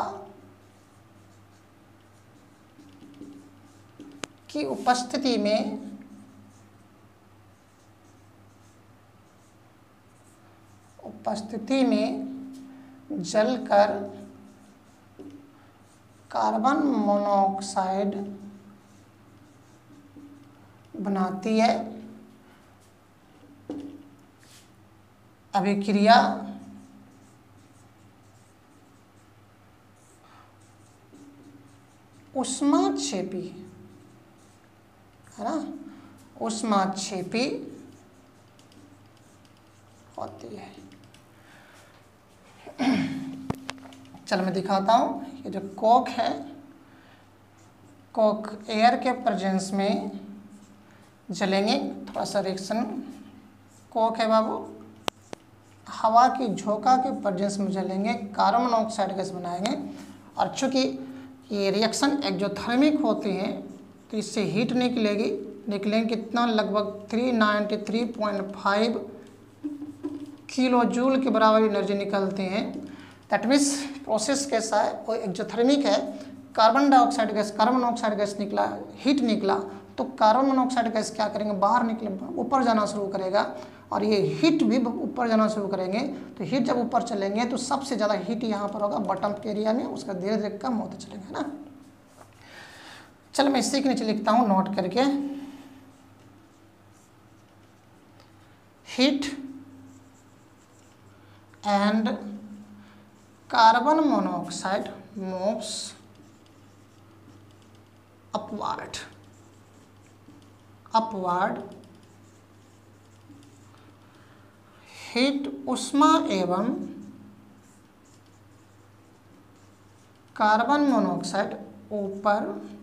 की उपस्थिति में उपस्थिति में जलकर कार्बन मोनोऑक्साइड बनाती है अभिक्रिया ऊष्माक्षेपी, है ना, ऊष्माक्षेपी होती है। चल मैं दिखाता हूँ। ये जो कोक है, कोक एयर के प्रेजेंस में जलेंगे, थोड़ा सा रिएक्शन। कोक है बाबू, हवा की झोंका के प्रेजेंस में जलेंगे, कार्बन मोनोऑक्साइड गैस बनाएंगे। और चूँकि ये रिएक्शन एक्जोथर्मिक होती हैं तो इससे हीट निकलेगी, निकलेंगे कितना, लगभग तीन सौ तिरानवे पॉइंट पाँच किलो जूल के बराबर एनर्जी निकलती हैं। दैट मीन्स प्रोसेस कैसा है, वो एक्जोथर्मिक है। Carbon dioxide gas, carbon monoxide gas निकला, हीट निकला, तो कार्बन मोनोऑक्साइड गैस क्या करेंगे, बाहर निकले, ऊपर जाना शुरू करेगा, और ये हीट भी ऊपर जाना शुरू करेंगे। तो हीट जब ऊपर चलेंगे तो सबसे ज़्यादा हीट यहाँ पर होगा बॉटम के एरिया में, उसका धीरे धीरे कम होते चलेंगे ना। चलो मैं इसी के नीचे लिखता हूँ नोट करके, heat and carbon monoxide moves upward, upward heat ऊष्मा एवं कार्बन मोनोऑक्साइड ऊपर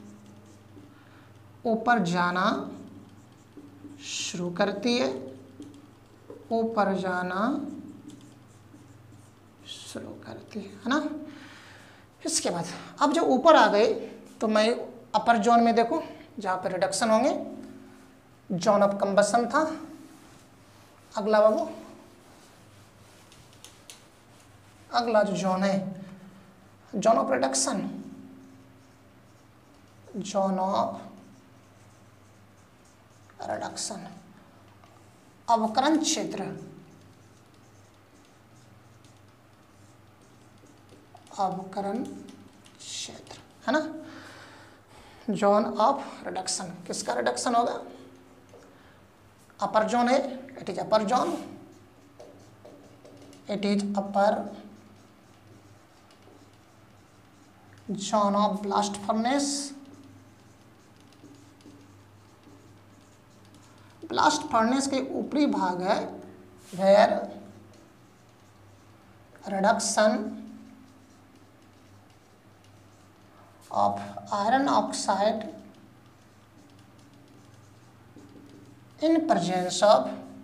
ऊपर जाना शुरू करती है, ऊपर जाना शुरू करती है, है ना। इसके बाद अब जब ऊपर आ गए तो मैं अपर जोन में देखो, जहाँ पर रिडक्शन होंगे, जोन ऑफ कंबसन था। अगला बाबू, अगला जो जोन है, zone of reduction, zone of reduction, अवकरण क्षेत्र, अवकरण क्षेत्र, है ना। जोन ऑफ रिडक्शन, किसका रिडक्शन होगा, अपर जोन है, it is upper zone, it is upper zone of blast furnace. Blast furnace के ऊपरी भाग है where reduction of iron oxide in presence of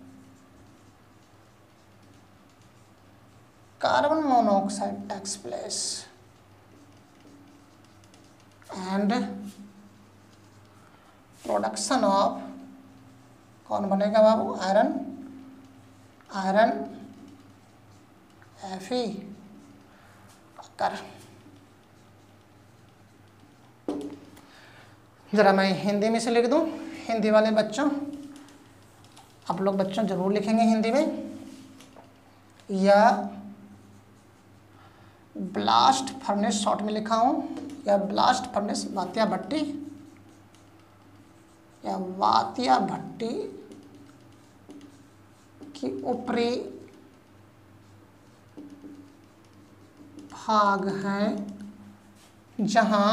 carbon monoxide takes place and production of, कौन बनेगा बाबू, iron, iron Fe कर। जरा मैं हिंदी में से लिख दूं, हिंदी वाले बच्चों, आप लोग बच्चों जरूर लिखेंगे हिंदी में, या ब्लास्ट फर्नेस शॉर्ट में लिखा हूँ, या ब्लास्ट फर्नेस वातिया भट्टी, या वातिया भट्टी की ऊपरी भाग है जहाँ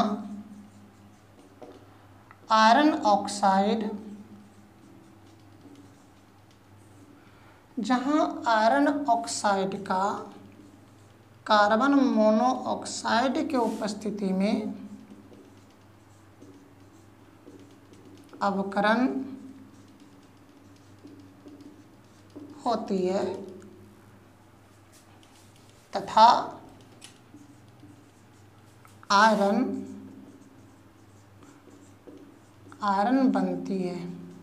आयरन ऑक्साइड जहाँ आयरन ऑक्साइड का कार्बन मोनोऑक्साइड के उपस्थिति में अवकरण होती है तथा आयरन आयरन बनती है।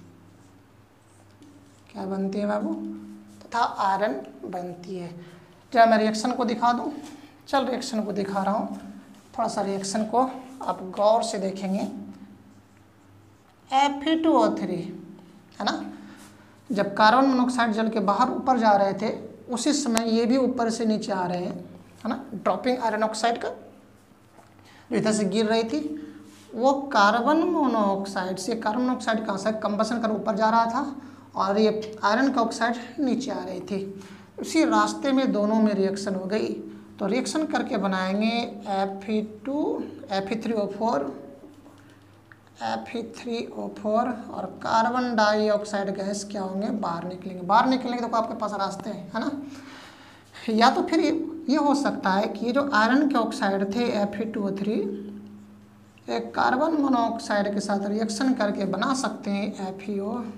क्या बनती है बाबू? तथा आयरन बनती है। जरा मैं रिएक्शन को दिखा दूं। चल रिएक्शन को दिखा रहा हूँ, थोड़ा सा रिएक्शन को आप गौर से देखेंगे। F E two O three है ना, जब कार्बन मोनोऑक्साइड जल के बाहर ऊपर जा रहे थे उसी समय ये भी ऊपर से नीचे आ रहे हैं, है ना। ड्रॉपिंग आयरन ऑक्साइड का जो इधर से गिर रही थी वो कार्बन मोनोऑक्साइड से, कार्बन मोनोऑक्साइड कहाँ से कंबसन कर ऊपर जा रहा था और ये आयरन का ऑक्साइड नीचे आ रही थी। उसी रास्ते में दोनों में रिएक्शन हो गई, तो रिएक्शन करके बनाएंगे F E two F E three O four F E three O four और कार्बन डाइऑक्साइड गैस क्या होंगे, बाहर निकलेंगे। बाहर निकलेंगे तो आपके पास रास्ते हैं, है ना। या तो फिर ये हो सकता है कि ये जो आयरन के ऑक्साइड थे F E two O three एक कार्बन मोनोऑक्साइड के साथ रिएक्शन करके बना सकते हैं एफ ई ओ,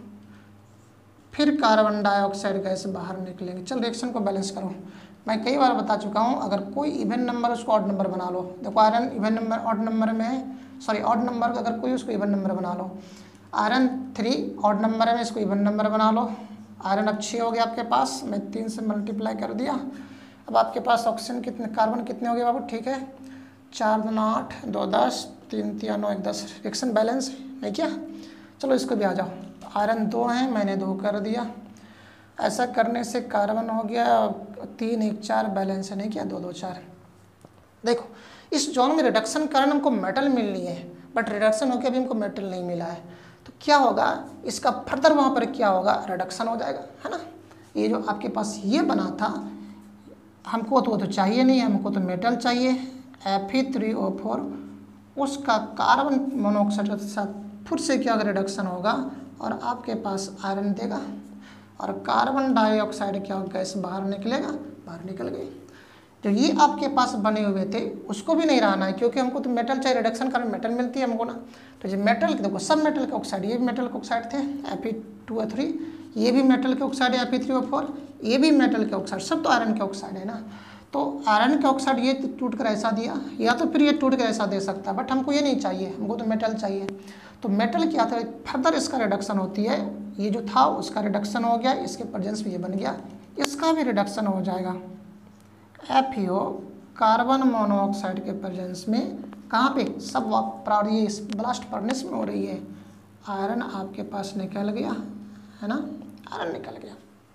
फिर कार्बन डाइऑक्साइड गैस बाहर निकलेंगे। चल रिएक्शन को बैलेंस करो। मैं कई बार बता चुका हूँ, अगर कोई इवन नंबर उसको ऑड नंबर बना लो। देखो iron even number odd number में है, सॉरी ऑड नंबर का अगर कोई उसको इवन नंबर बना लो। आयरन थ्री ऑड नंबर है, इसको इवन नंबर बना लो। आयरन अब छः हो गया आपके पास, मैं तीन से मल्टीप्लाई कर दिया। अब आपके पास ऑक्सीजन कितने, कार्बन कितने हो गए बाबू, ठीक है, चार दो नौ आठ, दो दस, तीन तीन नौ, एक दस। रिएक्शन बैलेंस नहीं किया। चलो इसको भी आ जाओ। आयरन दो है, मैंने दो कर दिया। ऐसा करने से कार्बन हो गया तीन, एक चार, बैलेंस है, नहीं किया, दो दो चार। देखो इस जोन में रिडक्शन कारण हमको मेटल मिलनी है, बट रिडक्शन होकर अभी हमको मेटल नहीं मिला है, तो क्या होगा, इसका फर्दर वहाँ पर क्या होगा, रिडक्शन हो जाएगा, है ना। ये जो आपके पास ये बना था, हमको तो वो तो चाहिए नहीं, हमको तो मेटल चाहिए F E three O four, उसका कार्बन मोनोऑक्साइड के साथ फिर से क्या रिडक्शन होगा और आपके पास आयरन देगा और कार्बन डाइऑक्साइड क्या गैस बाहर निकलेगा, बाहर निकल गई। जो ये आपके पास बने हुए थे उसको भी नहीं रहना है, क्योंकि हमको तो मेटल चाहिए, रिडक्शन कारण मेटल मिलती है हमको ना। तो ये मेटल के देखो सब मेटल के ऑक्साइड, ये भी मेटल के ऑक्साइड थे F E two O three, ये भी मेटल के ऑक्साइड है F E three O four, ये भी मेटल के ऑक्साइड, सब तो आयरन के ऑक्साइड है ना। तो आयरन के ऑक्साइड ये टूट कर ऐसा दिया, या तो फिर ये टूट कर ऐसा दे सकता है, बट हमको ये नहीं चाहिए, हमको तो मेटल चाहिए। तो मेटल क्या था, फर्दर इसका रिडक्शन होती है, ये जो था उसका रिडक्शन हो गया, इसके प्रेजेंस में ये बन गया, इसका भी रिडक्शन हो जाएगा। F E O carbon monoxide के प्रेजेंस में कहाँ पे, सब ये ब्लास्ट फर्नेस में हो रही है। आयरन आपके पास निकल गया, है ना, आयरन निकल गया।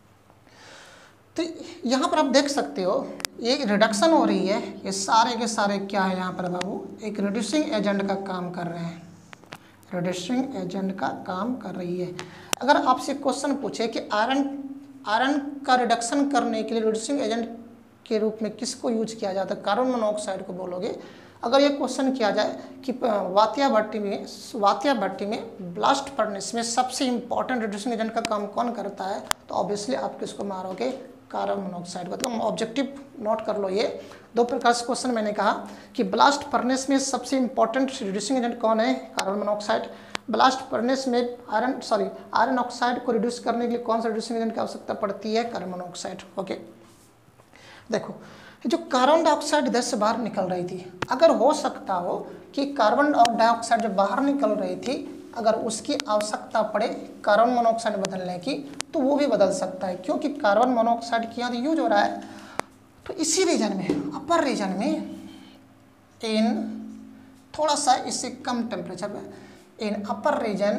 तो यहाँ पर आप देख सकते हो ये रिडक्शन हो रही है, ये सारे के सारे क्या है यहाँ पर बाबू, एक रिड्यूसिंग एजेंट का काम कर रहे हैं, रिड्यूसिंग एजेंट का काम कर रही है। अगर आपसे क्वेश्चन पूछे कि आयरन आयरन का रिडक्शन करने के लिए रिड्यूसिंग एजेंट के रूप में किसको यूज किया जाता है, कार्बन मोनोऑक्साइड को बोलोगे। अगर ये क्वेश्चन किया जाए कि वातिया भट्टी में वातिया भट्टी में ब्लास्ट फर्नेस में सबसे इंपॉर्टेंट रिड्यूसिंग एजेंट का काम कौन करता है, तो ऑब्वियसली आप किसको मारोगे, कार्बन मोनोऑक्साइड को। तो ऑब्जेक्टिव नोट कर लो, ये दो प्रकार से क्वेश्चन मैंने कहा कि ब्लास्ट फर्नेस में सबसे इंपॉर्टेंट रिड्यूसिंग एजेंट कौन है, कार्बन मोनोऑक्साइड। ब्लास्ट फर्नेस में आयरन सॉरी आयरन ऑक्साइड को रिड्यूस करने के लिए कौन सा रिड्यूसिंग एजेंट की आवश्यकता पड़ती है, कार्बन मोनोऑक्साइड। ओके, देखो जो कार्बन डाइऑक्साइड इधर से बाहर निकल रही थी, अगर हो सकता हो कि कार्बन डाइऑक्साइड जो बाहर निकल रही थी, अगर उसकी आवश्यकता पड़े कार्बन मोनोऑक्साइड बदलने की, तो वो भी बदल सकता है, क्योंकि कार्बन मोनोऑक्साइड की यहाँ यूज हो रहा है। तो इसी रीजन में, अपर रीजन में, इन थोड़ा सा इससे कम टेम्परेचर में, in upper region,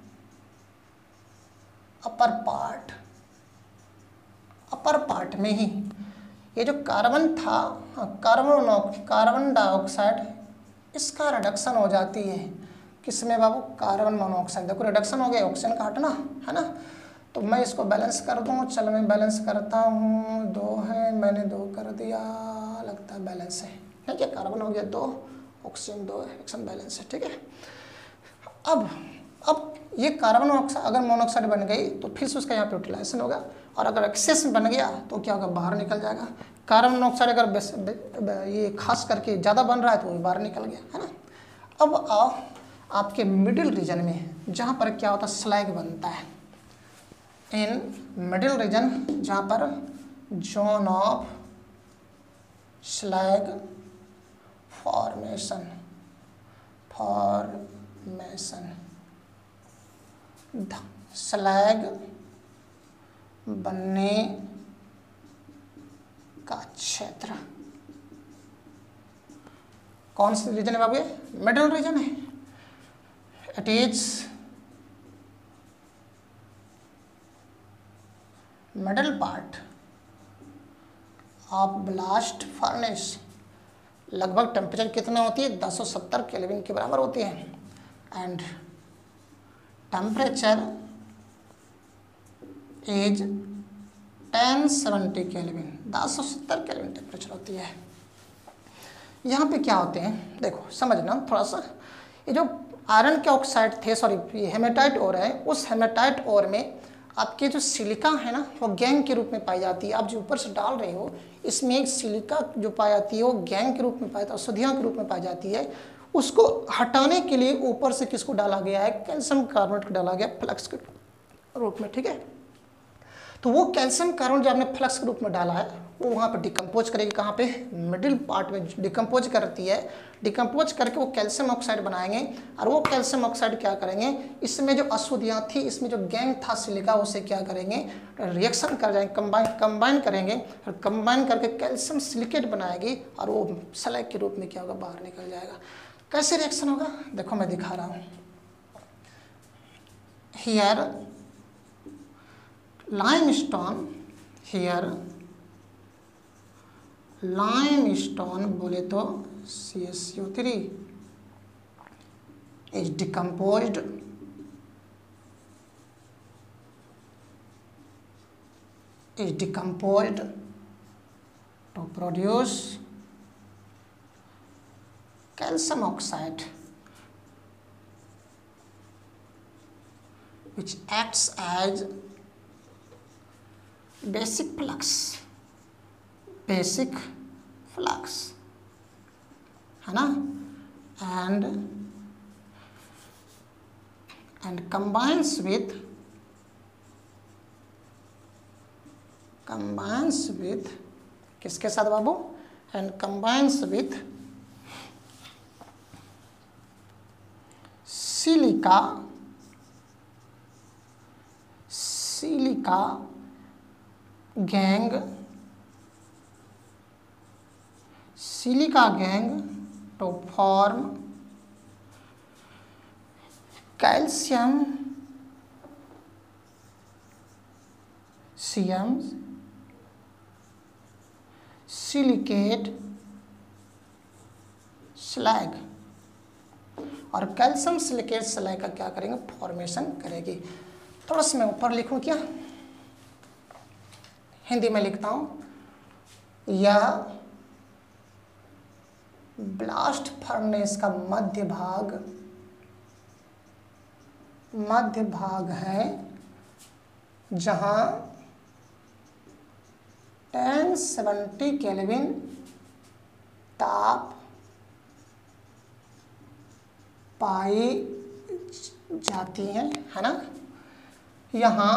upper part, upper part में ही ये जो कार्बन था, कार्बन कार्बन डाइऑक्साइड, इसका रिडक्शन हो जाती है किसमें बाबू, कार्बन मोनोऑक्साइड। देखो रिडक्शन हो गया, ऑक्सीजन का हटना, है ना। तो मैं इसको बैलेंस कर दूँ, चल मैं बैलेंस करता हूँ, दो है, मैंने दो कर दिया, लगता है बैलेंस है, ठीक है। कार्बन हो गया दो, ऑक्सीजन दो, रिडक्शन बैलेंस है, ठीक है। अब अब ये कार्बन ऑक्साइड अगर मोनोऑक्साइड बन गई तो फिर से उसका यहाँ पे यूटिलाइजेशन होगा, और अगर एक्सेस बन गया तो क्या होगा, बाहर निकल जाएगा। कार्बन मोनोऑक्साइड अगर बेस, बे, बे, ये खास करके ज़्यादा बन रहा है तो वो बाहर निकल गया, है ना। अब आओ आपके मिडिल रीजन में, जहाँ पर क्या होता है, स्लैग बनता है। इन मिडिल रीजन जहाँ पर zone of slag formation formation slag बनने का क्षेत्र कौन सा रीजन है बाबू, ये मिडिल रीजन है। It is middle part of blast furnace लगभग टेम्परेचर कितना होती है, दस सौ सत्तर केल्विन के बराबर होती है। And temperature is ten seventy kelvin, दस सौ सत्तर केल्विन टेम्परेचर होती है। यहाँ पे क्या होते हैं, देखो समझना थोड़ा सा, ये जो आयरन के ऑक्साइड थे, सॉरी ये हेमेटाइट ओर है, उस हेमेटाइट ओर में आपके जो सिलिका है ना वो गैंग के रूप में पाई जाती है। आप जो ऊपर से डाल रहे हो इसमें एक सिलिका जो पाई जाती है वो गैंग के रूप में पाई जाती है, औषधियाँ के रूप में पाई जाती है। उसको हटाने के लिए ऊपर से किसको डाला गया है, कैल्शियम कार्बोनेट को डाला गया फ्लक्स के रूप में, ठीक है। तो वो कैल्शियम कार्बोनेट जो आपने फ्लक्स के रूप में डाला है वो वहाँ पर डिकम्पोज करेगी, कहाँ पे, मिडिल पार्ट में डिकम्पोज करती है। डिकम्पोज करके वो कैल्शियम ऑक्साइड बनाएंगे और वो कैल्शियम ऑक्साइड क्या करेंगे, इसमें जो अशुद्धियाँ थी, इसमें जो गैंग था सिलिका, उसे क्या करेंगे, रिएक्शन कर जाएंगे, कंबाइन कंबाइन करेंगे और कंबाइन करके कैल्शियम सिलिकेट बनाएगी और वो स्लैग के रूप में क्या होगा, बाहर निकल जाएगा। कैसे रिएक्शन होगा, देखो मैं दिखा रहा हूँ। हियर लाइमस्टोन, हियर लाइमस्टोन बोले तो C S C O three is decomposed is decomposed to produce calcium oxide, which acts as basic flux, basic flux है ना, and and combines with combines with किसके साथ बाबू, and combines with silica silica gang silica gang to form calcium C M silicate slag, और calcium silicate slag का क्या करेंगे, formation करेगी। थोड़ा सा मैं ऊपर लिखूं क्या, हिंदी में लिखता हूं, यह ब्लास्ट फर्नेस का मध्य भाग मध्य भाग है जहां टेन सेवेंटी केल्विन ताप पाई जाती है, है ना। यहाँ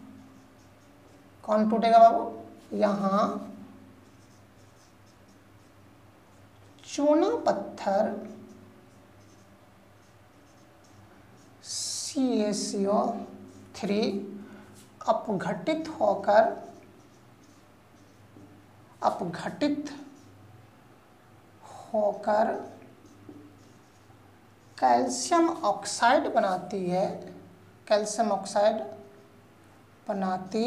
कौन टूटेगा बाबू, यहाँ चूना पत्थर सी ए सी ओ थ्री अपघटित होकर अपघटित होकर कैल्शियम ऑक्साइड बनाती है, कैल्शियम ऑक्साइड बनाती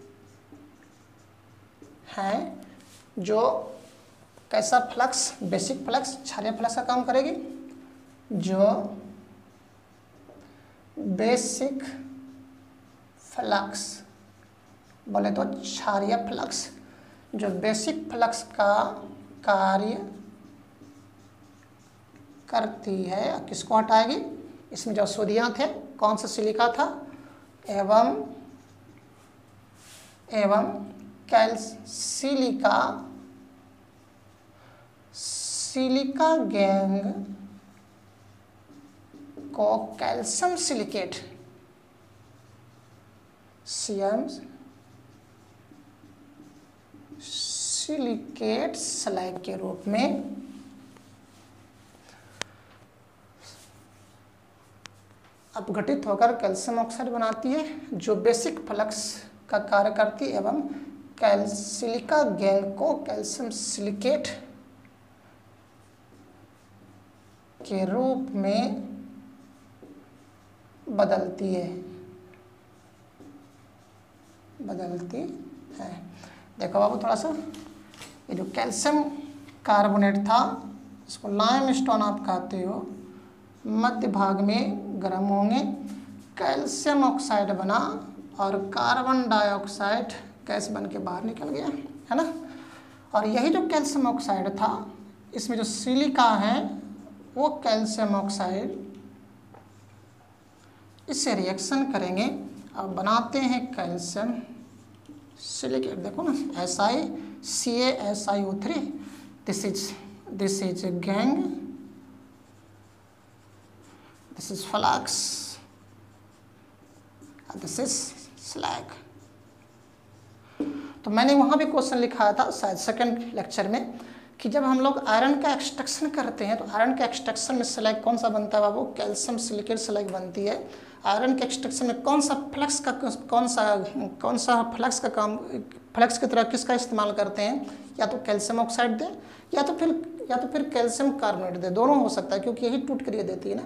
है, जो कैसा फ्लक्स, बेसिक फ्लक्स, क्षारीय फ्लक्स का काम करेगी, जो बेसिक फ्लक्स बोले तो क्षारीय फ्लक्स, जो बेसिक फ्लक्स का कार्य करती है, किसको हटाएगी, इसमें जो अशुद्धियाँ थे, कौन सा सिलिका था, एवं एवं कैल्स सिलिका सिलिका गैंग को calcium silicate CM silicate slag के रूप में अपघटित होकर कैल्शियम ऑक्साइड बनाती है, जो बेसिक फ्लक्स का कार्य करती है, एवं कैल सिलिका गैंग को कैल्शियम सिलिकेट के रूप में बदलती है बदलती है। देखो बाबू थोड़ा सा, ये जो कैल्शियम कार्बोनेट था इसको लाइमस्टोन आप कहते हो, मध्य भाग में गर्म होंगे, कैल्शियम ऑक्साइड बना और कार्बन डाइऑक्साइड गैस बन के बाहर निकल गया, है ना। और यही जो कैल्शियम ऑक्साइड था, इसमें जो सिलिका है वो कैल्शियम ऑक्साइड इससे रिएक्शन करेंगे और बनाते हैं कैल्शियम सिलिकेट। देखो ना, S I C A S I O three, this is this is gangue, this is flux, this is slag. तो मैंने वहाँ भी क्वेश्चन लिखाया था शायद सेकंड लेक्चर में कि जब हम लोग आयरन का एक्सट्रैक्शन करते हैं तो आयरन के एक्सट्रैक्शन में स्लैग कौन सा बनता है बाबू? कैल्शियम सिलिकेट स्लैग बनती है। आयरन के एक्सट्रैक्शन में कौन सा फ्लक्स का कौन सा कौन सा फ्लक्स का काम फ्लक्स की तरह किसका इस्तेमाल करते हैं? या तो कैल्शियम ऑक्साइड दे या तो फिर या तो फिर कैल्शियम कार्बोनेट दे, दोनों हो सकता है क्योंकि यही टूट कर ये देती है ना।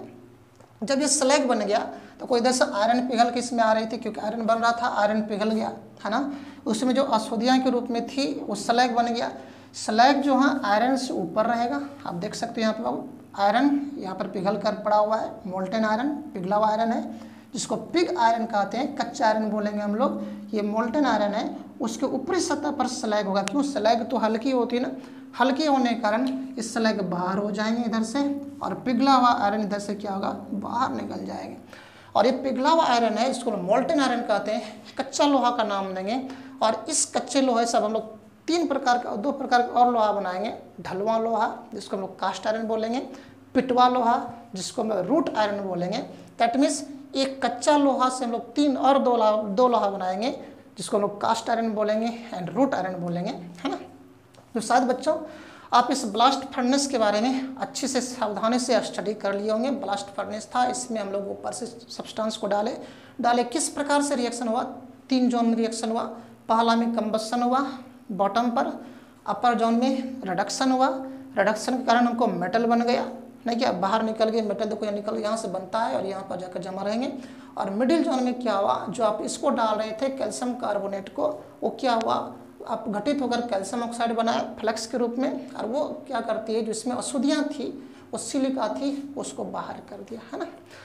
जब ये स्लैग बन गया तो कोई इधर से आयरन पिघल के इसमें आ रही थी, क्योंकि आयरन बन रहा था, आयरन पिघल गया, है ना। उसमें जो अशुद्धियाँ के रूप में थी वो स्लैग बन गया। स्लैग जो है आयरन से ऊपर रहेगा, आप देख सकते हो यहाँ पे बाबू, आयरन यहाँ पर पिघल कर पड़ा हुआ है, मोल्टेन आयरन, पिघला हुआ आयरन है, जिसको पिग आयरन कहते हैं, कच्चा आयरन बोलेंगे हम लोग। ये मोल्टेन आयरन है, उसके ऊपरी सतह पर स्लैग होगा। क्यों? स्लैग तो हल्की होती है ना, हल्की होने के कारण इस स्लैग बाहर हो जाएंगे इधर से, और पिघला हुआ आयरन इधर से क्या होगा? बाहर निकल जाएंगे। और ये पिघला हुआ आयरन है, इसको मोल्टेन आयरन कहते हैं, कच्चा लोहा का नाम देंगे। और इस कच्चे लोहे से हम लोग तीन प्रकार का दो प्रकार का और लोहा बनाएंगे। ढलवा लोहा, जिसको हम लोग कास्ट आयरन बोलेंगे, पिटवा लोहा, जिसको हम रूट आयरन बोलेंगे। दैट मीन्स एक कच्चा लोहा से हम लोग तीन और दो लोहा दो लोहा बनाएंगे, जिसको हम लोग कास्ट आयरन बोलेंगे एंड रूट आयरन बोलेंगे, है ना। तो शायद बच्चों आप इस ब्लास्ट फर्नेस के बारे में अच्छे से सावधानी से स्टडी कर लिए होंगे। ब्लास्ट फर्नेस था, इसमें हम लोग ऊपर से सब्सटेंस को डाले डाले किस प्रकार से रिएक्शन हुआ? तीन जोन में रिएक्शन हुआ। पहला में कंबस्शन हुआ बॉटम पर, अपर जोन में रिडक्शन हुआ, रिडक्शन के कारण हमको मेटल बन गया, नहीं क्या? बाहर निकल गए मेटल, देखो निकल यहाँ से बनता है और यहाँ पर जाकर जमा रहेंगे। और मिडिल जोन में क्या हुआ? जो आप इसको डाल रहे थे कैल्शियम कार्बोनेट को, वो क्या हुआ? आप घटित होकर कैल्शियम ऑक्साइड बनाए फ्लक्स के रूप में, और वो क्या करती है, जो इसमें अशुद्धियाँ थी, वो सिलिका थी, उसको बाहर कर दिया, है ना।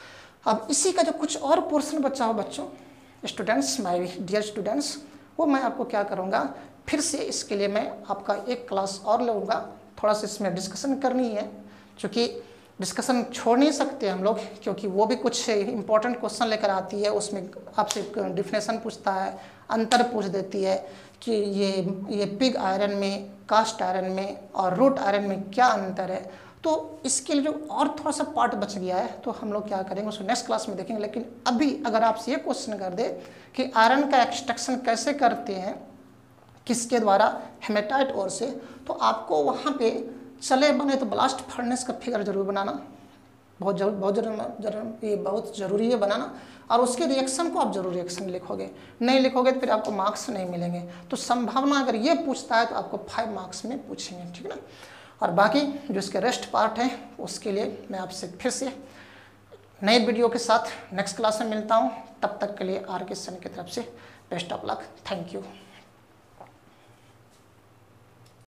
अब इसी का जो कुछ और पोर्शन बचा हो बच्चों, स्टूडेंट्स, माय डियर स्टूडेंट्स, वो मैं आपको क्या करूँगा, फिर से इसके लिए मैं आपका एक क्लास और लूँगा। थोड़ा सा इसमें डिस्कशन करनी है, क्योंकि डिस्कशन छोड़ नहीं सकते हम लोग, क्योंकि वो भी कुछ इंपॉर्टेंट क्वेश्चन लेकर आती है। उसमें आपसे डिफिनेशन पूछता है, अंतर पूछ देती है कि ये ये पिग आयरन में, कास्ट आयरन में और रूट आयरन में क्या अंतर है। तो इसके लिए जो और थोड़ा सा पार्ट बच गया है, तो हम लोग क्या करेंगे उसको नेक्स्ट क्लास में देखेंगे। लेकिन अभी अगर आपसे ये क्वेश्चन कर दे कि आयरन का एक्सट्रैक्शन कैसे करते हैं, किसके द्वारा, हेमेटाइट ओर से, तो आपको वहाँ पे चले बने तो ब्लास्ट फर्नेस का फिगर जरूर बनाना, बहुत जरूर बहुत जरूर जरूर ये बहुत ज़रूरी है बनाना। और उसके रिएक्शन को आप जरूर रिएक्शन लिखोगे, नहीं लिखोगे तो फिर आपको मार्क्स नहीं मिलेंगे। तो संभावना अगर ये पूछता है तो आपको फाइव मार्क्स में पूछेंगे, ठीक है ना। और बाकी जो इसके रेस्ट पार्ट है उसके लिए मैं आपसे फिर से नए वीडियो के साथ नेक्स्ट क्लास में मिलता हूँ। तब तक के लिए आर के सन की तरफ से best of luck, thank you.